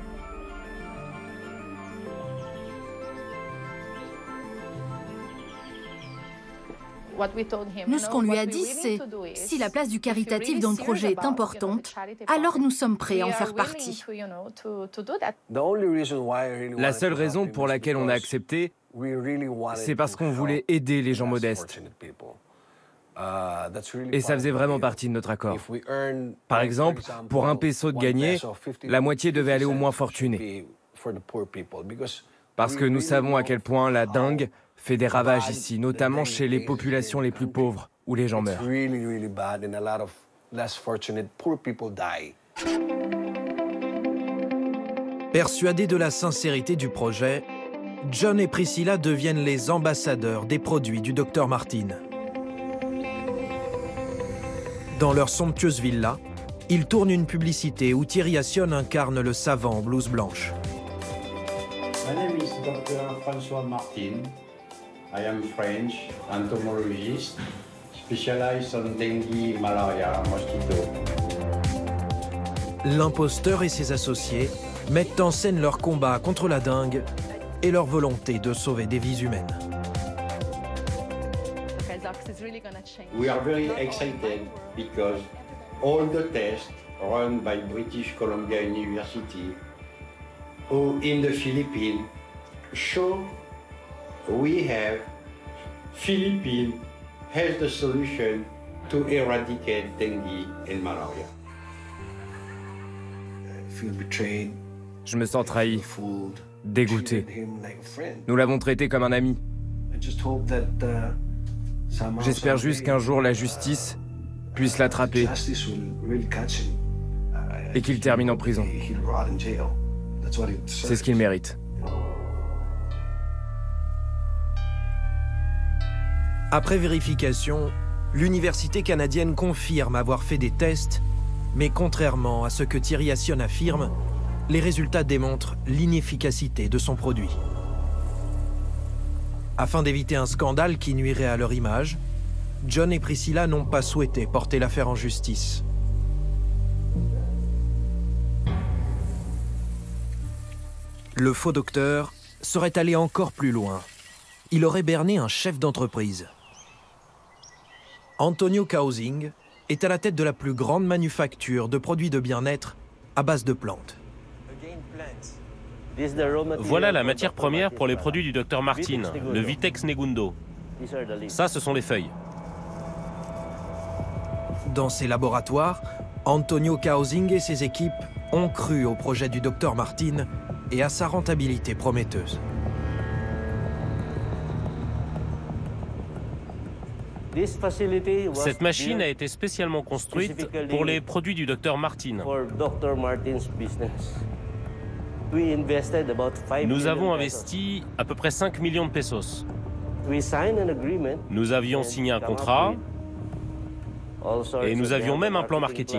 Speaker 12: Nous, ce qu'on lui a dit, c'est « Si la place du caritatif dans le projet est importante, alors nous sommes prêts à en faire partie. »
Speaker 21: La seule raison pour laquelle on a accepté, c'est parce qu'on voulait aider les gens modestes. Et ça faisait vraiment partie de notre accord. Par exemple, pour un peso de gagné, la moitié devait aller aux moins fortunés. Parce que nous savons à quel point la dengue fait des ravages ici, notamment chez les populations les plus pauvres, où les gens meurent.
Speaker 6: Persuadés de la sincérité du projet, John et Priscilla deviennent les ambassadeurs des produits du docteur Martin. Dans leur somptueuse villa, ils tournent une publicité où Thierry Assion incarne le savant en blouse blanche.
Speaker 22: My name is doctor François Martin. I am French entomologist, specialized on dengue, malaria, mosquito.
Speaker 6: L'imposteur et ses associés mettent en scène leur combat contre la dengue et leur volonté de sauver des vies humaines.
Speaker 22: We are very excited because all the tests run by British Columbia University who in the Philippines show we have Philippines has the solution to eradicate dengue and malaria.
Speaker 21: Je me sens trahi, dégoûté. Nous l'avons traité comme un ami. J'espère juste qu'un jour la justice puisse l'attraper et qu'il termine en prison. C'est ce qu'il mérite.
Speaker 6: Après vérification, l'université canadienne confirme avoir fait des tests, mais contrairement à ce que Thierry Assion affirme, les résultats démontrent l'inefficacité de son produit. Afin d'éviter un scandale qui nuirait à leur image, John et Priscilla n'ont pas souhaité porter l'affaire en justice. Le faux docteur serait allé encore plus loin. Il aurait berné un chef d'entreprise. Antonio Causing est à la tête de la plus grande manufacture de produits de bien-être à base de plantes.
Speaker 23: Voilà la matière première pour les produits du docteur Martin, le Vitex Negundo. Ça, ce sont les feuilles.
Speaker 6: Dans ses laboratoires, Antonio Causing et ses équipes ont cru au projet du docteur Martin et à sa rentabilité prometteuse.
Speaker 23: Cette machine a été spécialement construite pour les produits du docteur Martin. Nous avons investi à peu près cinq millions de pesos. Nous avions signé un contrat et nous avions même un plan marketing.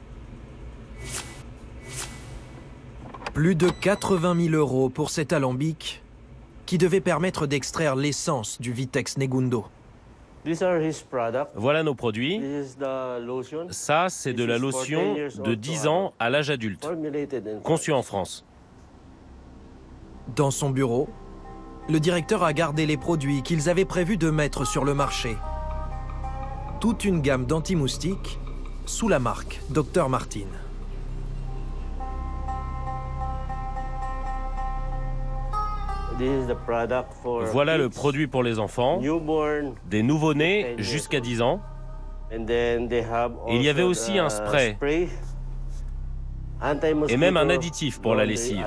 Speaker 6: Plus de quatre-vingt mille euros pour cet alambic qui devait permettre d'extraire l'essence du Vitex Negundo.
Speaker 23: Voilà nos produits. Ça, c'est de la lotion de dix ans à l'âge adulte, conçue en France.
Speaker 6: Dans son bureau, le directeur a gardé les produits qu'ils avaient prévu de mettre sur le marché. Toute une gamme d'anti-moustiques sous la marque docteur Martin.
Speaker 23: Voilà le produit pour les enfants, des nouveau-nés jusqu'à dix ans. Il y avait aussi un spray et même un additif pour la lessive.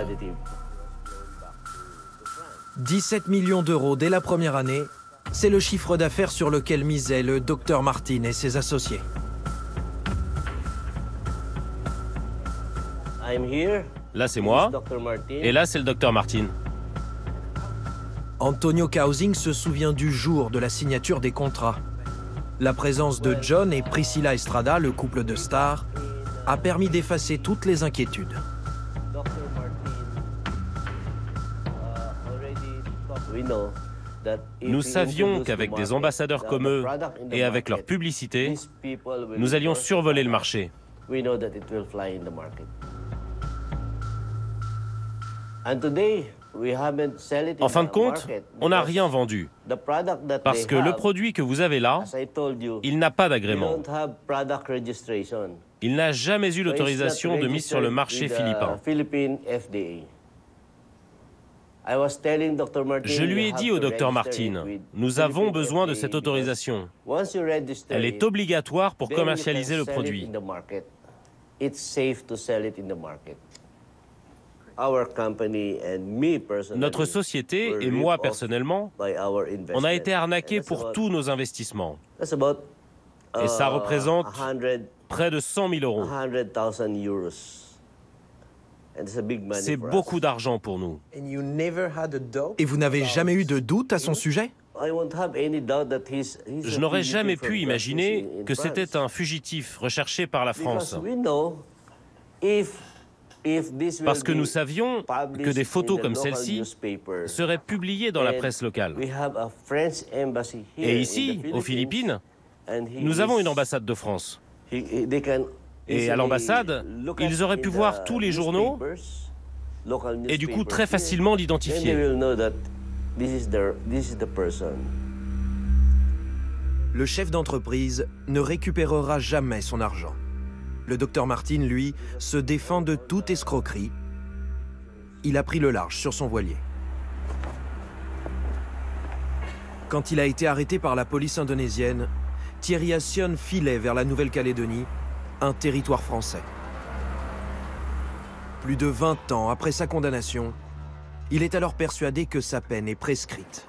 Speaker 6: dix-sept millions d'euros dès la première année, c'est le chiffre d'affaires sur lequel misait le docteur Martin et ses associés.
Speaker 23: Là, c'est moi, et là, c'est le docteur Martin.
Speaker 6: Antonio Kausing se souvient du jour de la signature des contrats. La présence de John et Priscilla Estrada, le couple de stars, a permis d'effacer toutes les inquiétudes.
Speaker 23: Nous savions qu'avec des ambassadeurs comme eux et avec leur publicité, nous allions survoler le marché. En fin de compte, on n'a rien vendu. Parce que le produit que vous avez là, il n'a pas d'agrément. Il n'a jamais eu l'autorisation de mise sur le marché philippin. Je lui ai dit au docteur Martin, nous avons besoin de cette autorisation. Elle est obligatoire pour commercialiser le produit. Notre société et moi personnellement, on a été arnaqués pour tous nos investissements. Et ça représente près de cent mille euros. C'est beaucoup d'argent pour nous.
Speaker 6: Et vous n'avez jamais eu de doute à son sujet?
Speaker 23: Je n'aurais jamais pu imaginer que c'était un fugitif recherché par la France. Parce que nous savions que des photos comme celle-ci seraient publiées dans la presse locale. Et ici, aux Philippines, nous avons une ambassade de France. Et à l'ambassade, ils auraient pu voir tous les journaux et du coup très facilement l'identifier.
Speaker 6: Le chef d'entreprise ne récupérera jamais son argent. Le docteur Martin, lui, se défend de toute escroquerie. Il a pris le large sur son voilier. Quand il a été arrêté par la police indonésienne, Thierry Ascione filait vers la Nouvelle-Calédonie, un territoire français. Plus de vingt ans après sa condamnation, il est alors persuadé que sa peine est prescrite.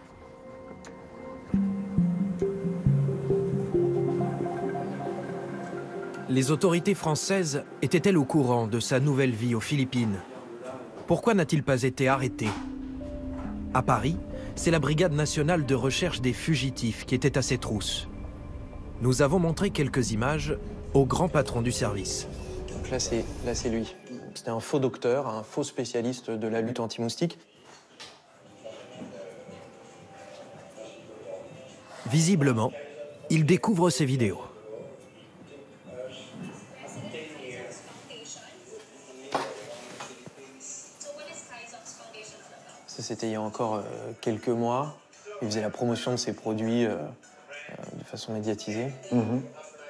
Speaker 6: Les autorités françaises étaient-elles au courant de sa nouvelle vie aux Philippines? Pourquoi n'a-t-il pas été arrêté? À Paris, c'est la Brigade nationale de recherche des fugitifs qui était à ses trousses. Nous avons montré quelques images au grand patron du service.
Speaker 4: Donc là, c'est là, c'est lui. C'était un faux docteur, un faux spécialiste de la lutte anti-moustique.
Speaker 6: Visiblement, il découvre ces vidéos.
Speaker 4: Ça, c'était il y a encore euh, quelques mois. Il faisait la promotion de ses produits euh, euh, de façon médiatisée. Mm-hmm.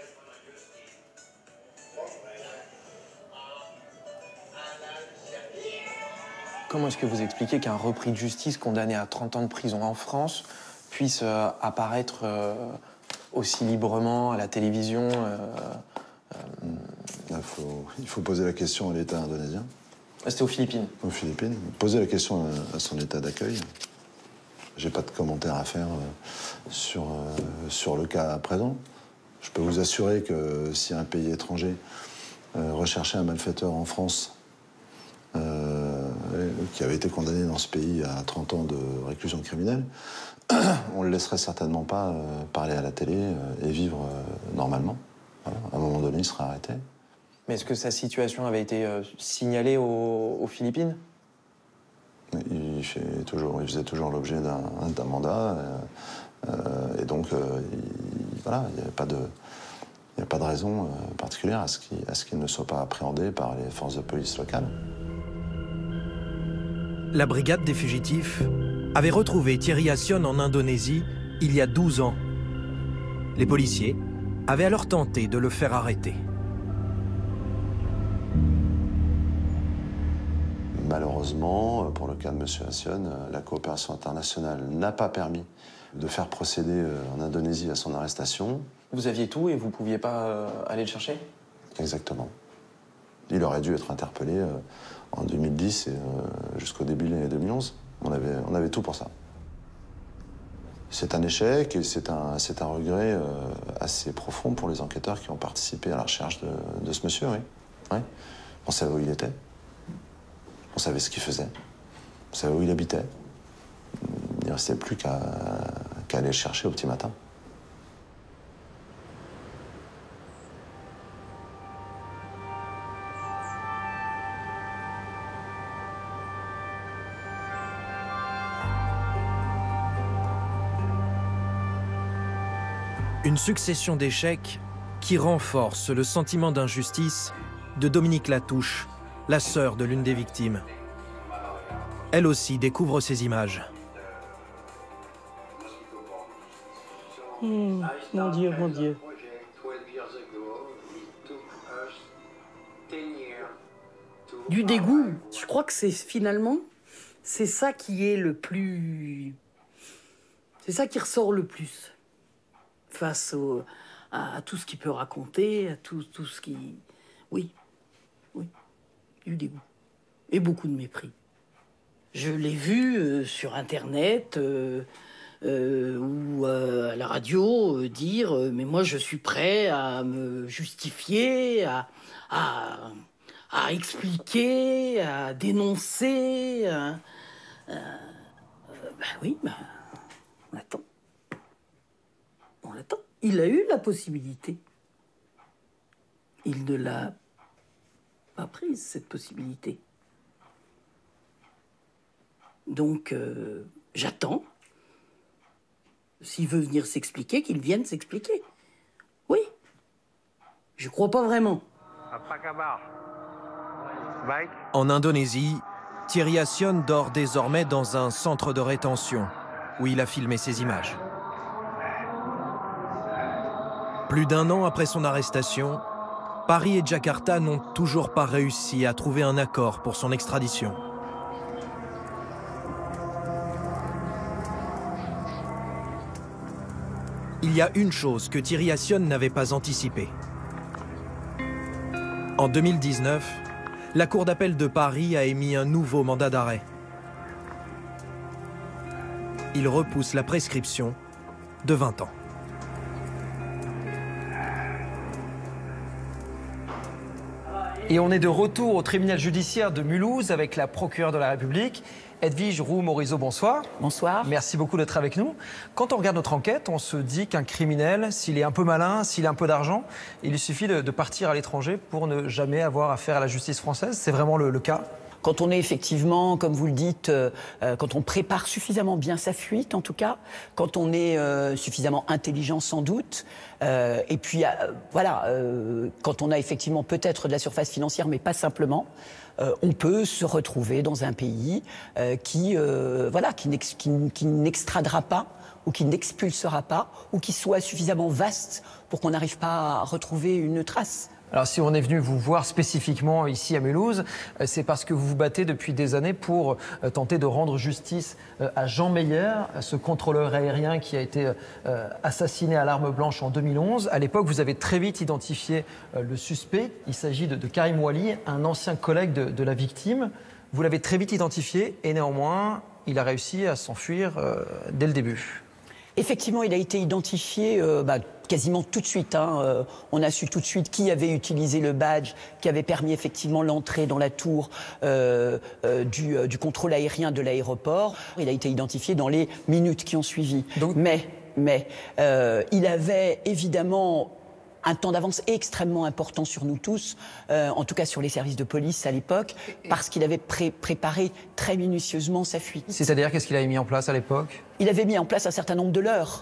Speaker 4: Comment est-ce que vous expliquez qu'un repris de justice condamné à trente ans de prison en France puisse euh, apparaître euh, aussi librement à la télévision euh, euh...
Speaker 1: Il faut, il faut poser la question à l'État indonésien.
Speaker 4: C'était aux Philippines.
Speaker 1: Aux Philippines. Poser la question à, à son état d'accueil. J'ai pas de commentaire à faire euh, sur, euh, sur le cas présent. Je peux vous assurer que si un pays étranger euh, recherchait un malfaiteur en France, euh, qui avait été condamné dans ce pays à trente ans de réclusion criminelle, on ne le laisserait certainement pas euh, parler à la télé euh, et vivre euh, normalement. Voilà. À un moment donné, il sera arrêté.
Speaker 4: Mais est-ce que sa situation avait été euh, signalée aux, aux Philippines?
Speaker 1: il, fait toujours, il faisait toujours l'objet d'un, d'un mandat. Euh, euh, et donc, euh, il, voilà, il n'y a pas de, il n'y a pas de raison euh, particulière à ce qu'il, à ce qu'il ne soit pas appréhendé par les forces de police locales.
Speaker 6: La brigade des fugitifs avait retrouvé Thierry Ascione en Indonésie il y a douze ans. Les policiers avaient alors tenté de le faire arrêter.
Speaker 1: Malheureusement, pour le cas de M. Ascione, la coopération internationale n'a pas permis de faire procéder en Indonésie à son arrestation.
Speaker 4: Vous aviez tout et vous ne pouviez pas aller le chercher?
Speaker 1: Exactement. Il aurait dû être interpellé en deux mille dix et jusqu'au début de l'année deux mille onze. On avait, on avait tout pour ça. C'est un échec et c'est un, c'est un regret assez profond pour les enquêteurs qui ont participé à la recherche de, de ce monsieur, oui. oui. On savait où il était. On savait ce qu'il faisait. On savait où il habitait. Il ne restait plus qu'à qu'à aller le chercher au petit matin.
Speaker 6: Une succession d'échecs qui renforce le sentiment d'injustice de Dominique Latouche, la sœur de l'une des victimes. Elle aussi découvre ces images.
Speaker 20: Mmh, mon Dieu, mon Dieu. Du dégoût. Je crois que c'est finalement, c'est ça qui est le plus... C'est ça qui ressort le plus. Face au, à, à tout ce qu'il peut raconter, à tout, tout ce qui... Oui, oui, du dégoût. Et beaucoup de mépris. Je l'ai vu euh, sur Internet euh, euh, ou euh, à la radio euh, dire euh, « mais moi je suis prêt à me justifier, à, à, à expliquer, à dénoncer. À, à, euh, » Ben oui, ben, on attend. On l'attend. Il a eu la possibilité. Il ne l'a pas prise, cette possibilité. Donc, euh, j'attends. S'il veut venir s'expliquer, qu'il vienne s'expliquer. Oui. Je crois pas vraiment.
Speaker 6: En Indonésie, Thierry Ascione dort désormais dans un centre de rétention où il a filmé ces images. Plus d'un an après son arrestation, Paris et Jakarta n'ont toujours pas réussi à trouver un accord pour son extradition. Il y a une chose que Thierry Ascione n'avait pas anticipée. En deux mille dix-neuf, la Cour d'appel de Paris a émis un nouveau mandat d'arrêt. Il repousse la prescription de vingt ans.
Speaker 3: Et on est de retour au tribunal judiciaire de Mulhouse avec la procureure de la République, Edwige Roux-Morizot, bonsoir.
Speaker 5: Bonsoir.
Speaker 3: Merci beaucoup d'être avec nous. Quand on regarde notre enquête, on se dit qu'un criminel, s'il est un peu malin, s'il a un peu d'argent, il lui suffit de, de partir à l'étranger pour ne jamais avoir affaire à la justice française. C'est vraiment le, le cas ?
Speaker 5: Quand on est effectivement, comme vous le dites, euh, quand on prépare suffisamment bien sa fuite, en tout cas, quand on est euh, suffisamment intelligent sans doute, euh, et puis euh, voilà, euh, quand on a effectivement peut-être de la surface financière, mais pas simplement, euh, on peut se retrouver dans un pays euh, qui, euh, voilà, qui, n'ex, qui, qui n'extradera pas ou qui n'expulsera pas, ou qui soit suffisamment vaste pour qu'on n'arrive pas à retrouver une trace.
Speaker 3: Alors si on est venu vous voir spécifiquement ici à Mulhouse, c'est parce que vous vous battez depuis des années pour tenter de rendre justice à Jean Meyer, ce contrôleur aérien qui a été assassiné à l'arme blanche en deux mille onze. À l'époque, vous avez très vite identifié le suspect. Il s'agit de, de Karim Wali, un ancien collègue de, de la victime. Vous l'avez très vite identifié et néanmoins, il a réussi à s'enfuir euh, dès le début.
Speaker 5: Effectivement, il a été identifié euh, bah, quasiment tout de suite. Hein. Euh, on a su tout de suite qui avait utilisé le badge, qui avait permis effectivement l'entrée dans la tour euh, euh, du, euh, du contrôle aérien de l'aéroport. Il a été identifié dans les minutes qui ont suivi. Donc... Mais, mais euh, il avait évidemment un temps d'avance extrêmement important sur nous tous, euh, en tout cas sur les services de police à l'époque, parce qu'il avait pré- préparé très minutieusement sa fuite.
Speaker 3: C'est-à-dire, qu'est-ce qu'il avait mis en place à l'époque ?
Speaker 5: Il avait mis en place un certain nombre de leurres.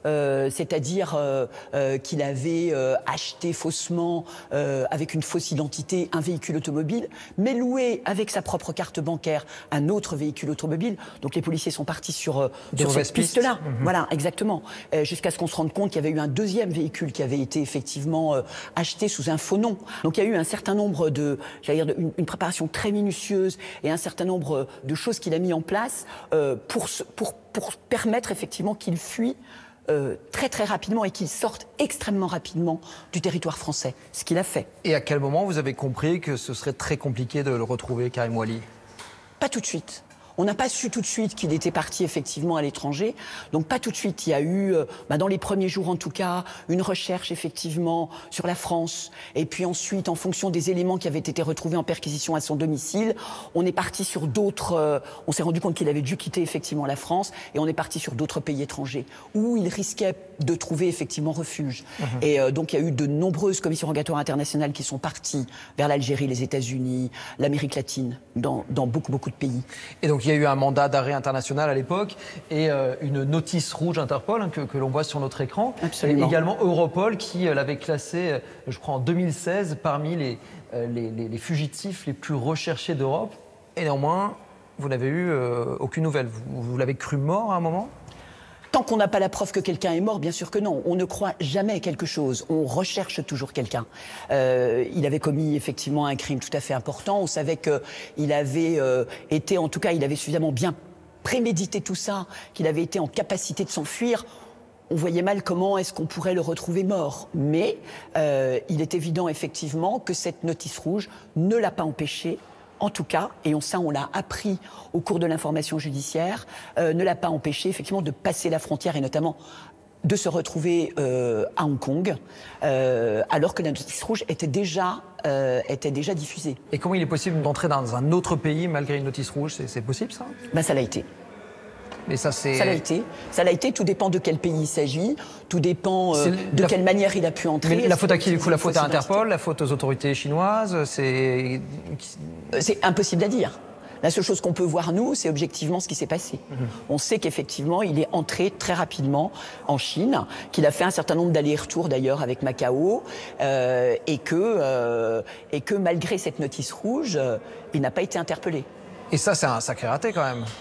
Speaker 5: euh, c'est-à-dire euh, euh, qu'il avait euh, acheté faussement, euh, avec une fausse identité, un véhicule automobile, mais loué avec sa propre carte bancaire un autre véhicule automobile. Donc les policiers sont partis sur, euh, sur cette piste-là. Mmh. Voilà, exactement. Euh, jusqu'à ce qu'on se rende compte qu'il y avait eu un deuxième véhicule qui avait été effectivement euh, acheté sous un faux nom. Donc il y a eu un certain nombre de, j'allais dire, une, une préparation très minutieuse et un certain nombre de choses qu'il a mis en place euh, pour, pour, pour permettre effectivement qu'il fuit euh, très très rapidement et qu'il sorte extrêmement rapidement du territoire français, ce qu'il a fait.
Speaker 3: Et à quel moment vous avez compris que ce serait très compliqué de le retrouver, Karim Ouali?
Speaker 5: Pas tout de suite. On n'a pas su tout de suite qu'il était parti effectivement à l'étranger. Donc pas tout de suite. Il y a eu, euh, bah, dans les premiers jours en tout cas, une recherche effectivement sur la France. Et puis ensuite, en fonction des éléments qui avaient été retrouvés en perquisition à son domicile, on est parti sur d'autres... Euh, on s'est rendu compte qu'il avait dû quitter effectivement la France et on est parti sur d'autres pays étrangers où il risquait de trouver effectivement refuge. Mmh. Et euh, donc il y a eu de nombreuses commissions rogatoires internationales qui sont parties vers l'Algérie, les États-Unis, l'Amérique latine, dans, dans beaucoup beaucoup de pays.
Speaker 3: Et donc il y a eu un mandat d'arrêt international à l'époque et euh, une notice rouge Interpol hein, que, que l'on voit sur notre écran.
Speaker 5: Absolument.
Speaker 3: Et également Europol qui euh, l'avait classé, euh, je crois en deux mille seize, parmi les, euh, les, les, les fugitifs les plus recherchés d'Europe. Et néanmoins, vous n'avez eu euh, aucune nouvelle. Vous, vous l'avez cru mort à un moment ?
Speaker 5: Tant qu'on n'a pas la preuve que quelqu'un est mort, bien sûr que non. On ne croit jamais quelque chose. On recherche toujours quelqu'un. Euh, il avait commis effectivement un crime tout à fait important. On savait qu'il avait euh, été, en tout cas, il avait suffisamment bien prémédité tout ça, qu'il avait été en capacité de s'enfuir. On voyait mal comment est-ce qu'on pourrait le retrouver mort. Mais euh, il est évident effectivement que cette notice rouge ne l'a pas empêché. En tout cas, et on, ça on l'a appris au cours de l'information judiciaire, euh, ne l'a pas empêché effectivement de passer la frontière et notamment de se retrouver euh, à Hong Kong, euh, alors que la notice rouge était déjà, euh, était déjà diffusée.
Speaker 3: Et comment il est possible d'entrer dans un autre pays malgré une notice rouge? C'est possible ça?
Speaker 5: Ben, ça l'a été.
Speaker 3: Mais ça, c'est...
Speaker 5: Ça l'a été. Ça l'a été. Tout dépend de quel pays il s'agit. Tout dépend euh, de la... quelle manière il a pu entrer.
Speaker 3: Mais la faute à qui, du coup? La faute à Interpol? La faute aux autorités chinoises? C'est...
Speaker 5: C'est impossible à dire. La seule chose qu'on peut voir, nous, c'est objectivement ce qui s'est passé. Mmh. On sait qu'effectivement, il est entré très rapidement en Chine, qu'il a fait un certain nombre d'allers-retours d'ailleurs avec Macao, euh, et, que, euh, et que malgré cette notice rouge, euh, il n'a pas été interpellé.
Speaker 3: Et ça, c'est un sacré raté quand même.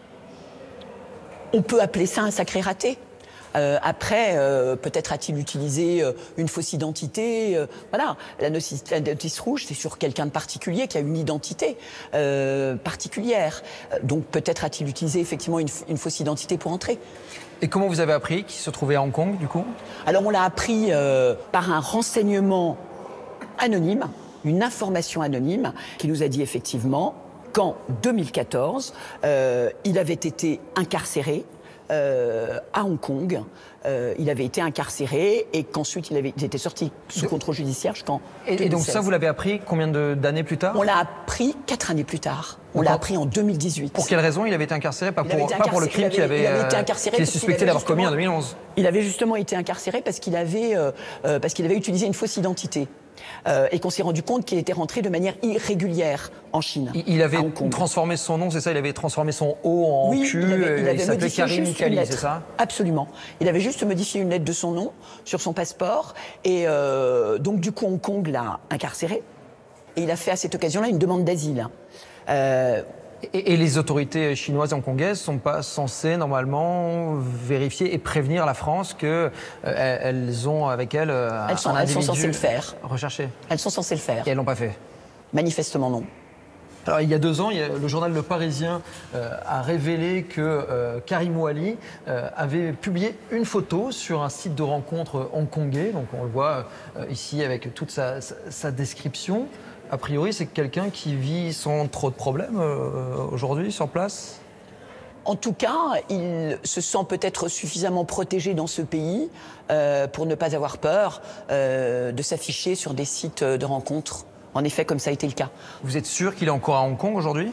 Speaker 5: On peut appeler ça un sacré raté. Euh, après, euh, peut-être a-t-il utilisé euh, une fausse identité. Euh, voilà, la notice, la notice rouge, c'est sur quelqu'un de particulier qui a une identité euh, particulière. Donc peut-être a-t-il utilisé effectivement une, une fausse identité pour entrer.
Speaker 3: Et comment vous avez appris qu'il se trouvait à Hong Kong, du coup?
Speaker 5: Alors on l'a appris euh, par un renseignement anonyme, une information anonyme qui nous a dit effectivement qu'en deux mille quatorze, euh, il avait été incarcéré euh, à Hong Kong. Euh, il avait été incarcéré et qu'ensuite il avait il était sorti sous contrôle judiciaire jusqu'en deux mille seize.
Speaker 3: Et donc ça, vous l'avez appris combien d'années plus tard?
Speaker 5: On l'a appris quatre années plus tard. On l'a appris en deux mille dix-huit.
Speaker 3: Pour quelle raison il avait été incarcéré? Pas, pour,
Speaker 5: été
Speaker 3: pas pour le crime qu'il avait,
Speaker 5: avait, avait,
Speaker 3: qu est suspecté d'avoir commis en deux mille onze.
Speaker 5: Il avait justement été incarcéré parce qu'il avait, euh, euh, parce qu'il avait utilisé une fausse identité. Euh, et qu'on s'est rendu compte qu'il était rentré de manière irrégulière en Chine.
Speaker 3: Il, il avait transformé son nom, c'est ça? Il avait transformé son O en
Speaker 5: oui,
Speaker 3: Q,
Speaker 5: il, avait, il, avait
Speaker 3: il s'appelait Karim Kali, c'est ça?
Speaker 5: Absolument. Il avait juste modifié une lettre de son nom sur son passeport. Et euh, donc, du coup, Hong Kong l'a incarcéré. Et il a fait à cette occasion-là une demande d'asile. Euh,
Speaker 3: Et, et les autorités chinoises et hongkongaises ne sont pas censées normalement vérifier et prévenir la France qu'elles euh, elles ont avec elles un
Speaker 5: elles sont,
Speaker 3: un
Speaker 5: elles sont censées le faire.
Speaker 3: Recherché.
Speaker 5: Elles sont censées le faire.
Speaker 3: Et elles ne l'ont pas fait?
Speaker 5: Manifestement non.
Speaker 3: Alors, il y a deux ans, il y a, le journal Le Parisien euh, a révélé que euh, Karim Ouali euh, avait publié une photo sur un site de rencontre hongkongais. Donc on le voit euh, ici avec toute sa, sa, sa description. A priori, c'est quelqu'un qui vit sans trop de problèmes euh, aujourd'hui sur place?
Speaker 5: En tout cas, il se sent peut-être suffisamment protégé dans ce pays euh, pour ne pas avoir peur euh, de s'afficher sur des sites de rencontres. En effet, comme ça a été le cas.
Speaker 3: Vous êtes sûr qu'il est encore à Hong Kong aujourd'hui?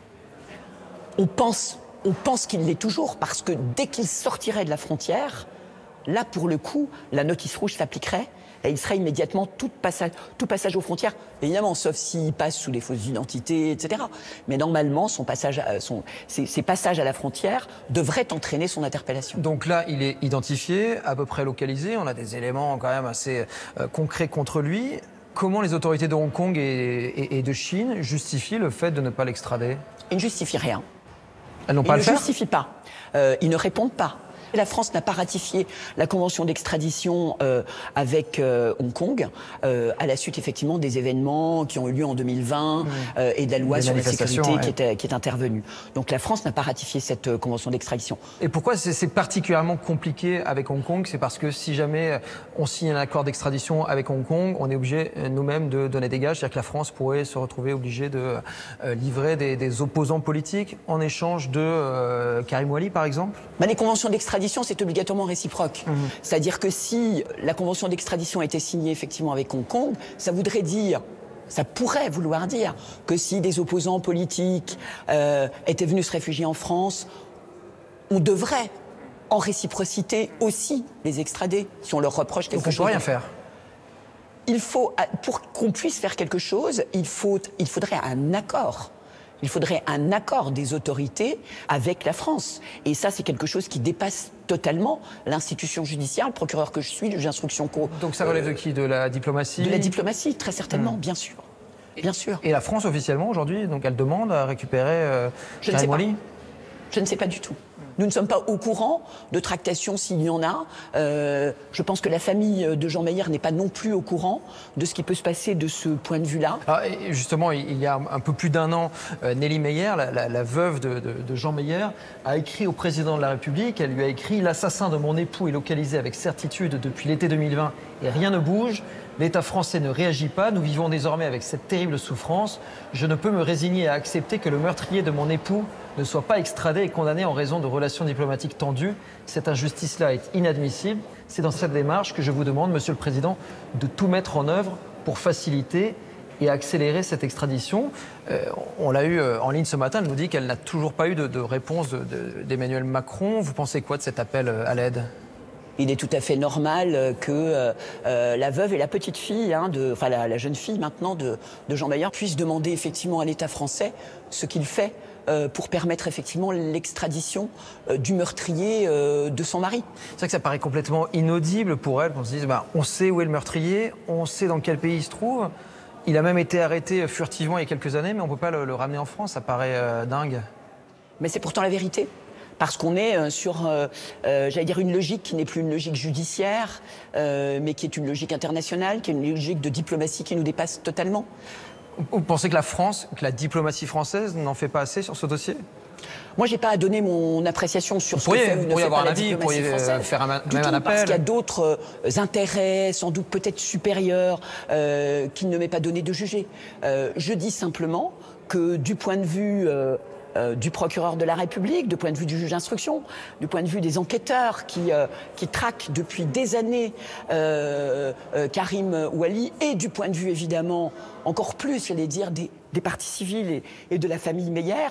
Speaker 5: On pense, on pense qu'il l'est toujours, parce que dès qu'il sortirait de la frontière, là, pour le coup, la notice rouge s'appliquerait et il serait immédiatement tout passage, tout passage aux frontières, évidemment, sauf s'il passe sous des fausses identités, et cetera. Mais normalement, son passage, son, ses, ses passages à la frontière devraient entraîner son interpellation.
Speaker 3: Donc là, il est identifié, à peu près localisé. On a des éléments quand même assez euh, concrets contre lui. Comment les autorités de Hong Kong et, et, et de Chine justifient le fait de ne pas l'extrader?
Speaker 5: Ils ne justifient rien.
Speaker 3: Elles n'ont pas à le faire ?
Speaker 5: Ils ne justifient pas. Euh, ils ne répondent pas. La France n'a pas ratifié la convention d'extradition euh, avec euh, Hong Kong euh, à la suite effectivement des événements qui ont eu lieu en deux mille vingt mmh. euh, et de la loi sur la sécurité ouais. qui, est, qui est intervenue. Donc la France n'a pas ratifié cette euh, convention d'extradition.
Speaker 3: Et pourquoi c'est particulièrement compliqué avec Hong Kong? C'est parce que si jamais on signe un accord d'extradition avec Hong Kong, on est obligé nous-mêmes de donner des gages, c'est-à-dire que la France pourrait se retrouver obligée de euh, livrer des, des opposants politiques en échange de euh, Karim Wali par exemple?
Speaker 5: Bah, les conventions d'extradition, c'est obligatoirement réciproque. Mmh. C'est-à-dire que si la convention d'extradition a été signée effectivement avec Hong Kong, ça voudrait dire, ça pourrait vouloir dire que si des opposants politiques euh, étaient venus se réfugier en France, on devrait, en réciprocité aussi, les extrader si on leur reproche quelque chose.
Speaker 3: Donc on ne peut rien faire.
Speaker 5: Il faut, pour qu'on puisse faire quelque chose, il, faut, il faudrait un accord. Il faudrait un accord des autorités avec la France. Et ça, c'est quelque chose qui dépasse totalement l'institution judiciaire, le procureur que je suis, le juge d'instruction co.
Speaker 3: Donc ça relève euh, de qui? De la diplomatie?
Speaker 5: De la diplomatie, très certainement, mmh. bien sûr. Bien sûr.
Speaker 3: Et la France, officiellement, aujourd'hui, donc elle demande à récupérer euh,
Speaker 5: Je ne sais pas. Je ne sais pas du tout. Nous ne sommes pas au courant de tractations s'il y en a. Euh, je pense que la famille de Jean Meyer n'est pas non plus au courant de ce qui peut se passer de ce point de vue-là.
Speaker 3: Justement, il y a un peu plus d'un an, Nelly Meyer, la, la, la veuve de, de, de Jean Meyer, a écrit au président de la République, elle lui a écrit « L'assassin de mon époux est localisé avec certitude depuis l'été deux mille vingt et rien ne bouge. L'État français ne réagit pas. Nous vivons désormais avec cette terrible souffrance. Je ne peux me résigner à accepter que le meurtrier de mon époux ne soit pas extradé et condamné en raison de relations diplomatiques tendues. Cette injustice-là est inadmissible. C'est dans cette démarche que je vous demande, Monsieur le Président, de tout mettre en œuvre pour faciliter et accélérer cette extradition. Euh, on l'a eu euh, en ligne ce matin, elle nous dit qu'elle n'a toujours pas eu de, de réponse d'Emmanuel de, de, Macron. Vous pensez quoi de cet appel à l'aide ?
Speaker 5: Il est tout à fait normal que euh, euh, la veuve et la petite fille, hein, de, enfin la, la jeune fille maintenant de, de Jean Meyer, puissent demander effectivement à l'État français ce qu'il fait euh, pour permettre effectivement l'extradition euh, du meurtrier euh, de son mari.
Speaker 3: C'est vrai que ça paraît complètement inaudible pour elle, qu'on se dise bah, on sait où est le meurtrier, on sait dans quel pays il se trouve. Il a même été arrêté furtivement il y a quelques années, mais on ne peut pas le, le ramener en France, ça paraît euh, dingue.
Speaker 5: Mais c'est pourtant la vérité. Parce qu'on est sur, euh, euh, j'allais dire, une logique qui n'est plus une logique judiciaire, euh, mais qui est une logique internationale, qui est une logique de diplomatie qui nous dépasse totalement.
Speaker 3: Vous pensez que la France, que la diplomatie française n'en fait pas assez sur ce dossier ?
Speaker 5: Moi, j'ai pas à donner mon appréciation sur ce que fait ou ne fait pas la diplomatie française.
Speaker 3: Faire un,
Speaker 5: du
Speaker 3: même
Speaker 5: tout,
Speaker 3: un appel.
Speaker 5: Parce qu'il y a d'autres euh, intérêts, sans doute peut-être supérieurs, euh, qu'il ne m'est pas donné de juger. Euh, je dis simplement que du point de vue euh, Euh, du procureur de la République, du point de vue du juge d'instruction, du point de vue des enquêteurs qui, euh, qui traquent depuis des années euh, euh, Karim Wali, et du point de vue évidemment encore plus, j'allais dire, des, des parties civiles et, et de la famille Meyer,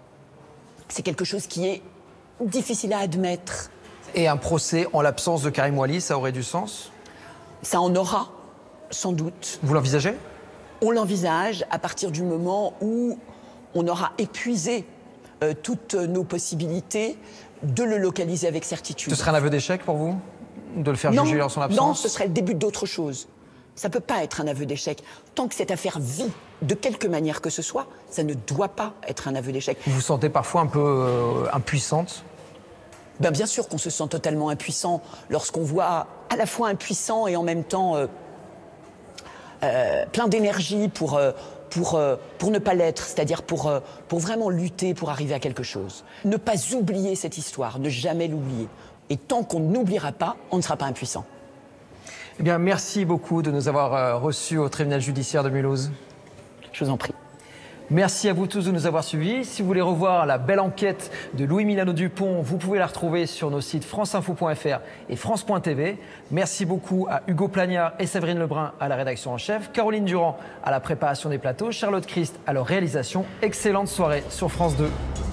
Speaker 5: c'est quelque chose qui est difficile à admettre.
Speaker 3: Et un procès en l'absence de Karim Wali, ça aurait du sens ?
Speaker 5: Ça en aura, sans doute.
Speaker 3: Vous l'envisagez ?
Speaker 5: On l'envisage à partir du moment où on aura épuisé euh, toutes nos possibilités de le localiser avec certitude.
Speaker 3: Ce serait un aveu d'échec pour vous, de le faire
Speaker 5: non,
Speaker 3: juger en son absence?
Speaker 5: Non, ce serait le début d'autre chose. Ça ne peut pas être un aveu d'échec. Tant que cette affaire vit de quelque manière que ce soit, ça ne doit pas être un aveu d'échec.
Speaker 3: Vous vous sentez parfois un peu euh, impuissante?
Speaker 5: Ben, bien sûr qu'on se sent totalement impuissant lorsqu'on voit à la fois impuissant et en même temps euh, euh, plein d'énergie pour... Euh, Pour, euh, pour ne pas l'être, c'est-à-dire pour, euh, pour vraiment lutter pour arriver à quelque chose. Ne pas oublier cette histoire, ne jamais l'oublier. Et tant qu'on n'oubliera pas, on ne sera pas impuissant.
Speaker 3: Eh bien, merci beaucoup de nous avoir euh, reçus au tribunal judiciaire de Mulhouse.
Speaker 5: Je vous en prie.
Speaker 3: Merci à vous tous de nous avoir suivis. Si vous voulez revoir la belle enquête de Louis Milano-Dupont, vous pouvez la retrouver sur nos sites franceinfo point f r et france point t v. Merci beaucoup à Hugo Plagnard et Séverine Lebrun à la rédaction en chef, Caroline Durand à la préparation des plateaux, Charlotte Christ à leur réalisation. Excellente soirée sur France deux.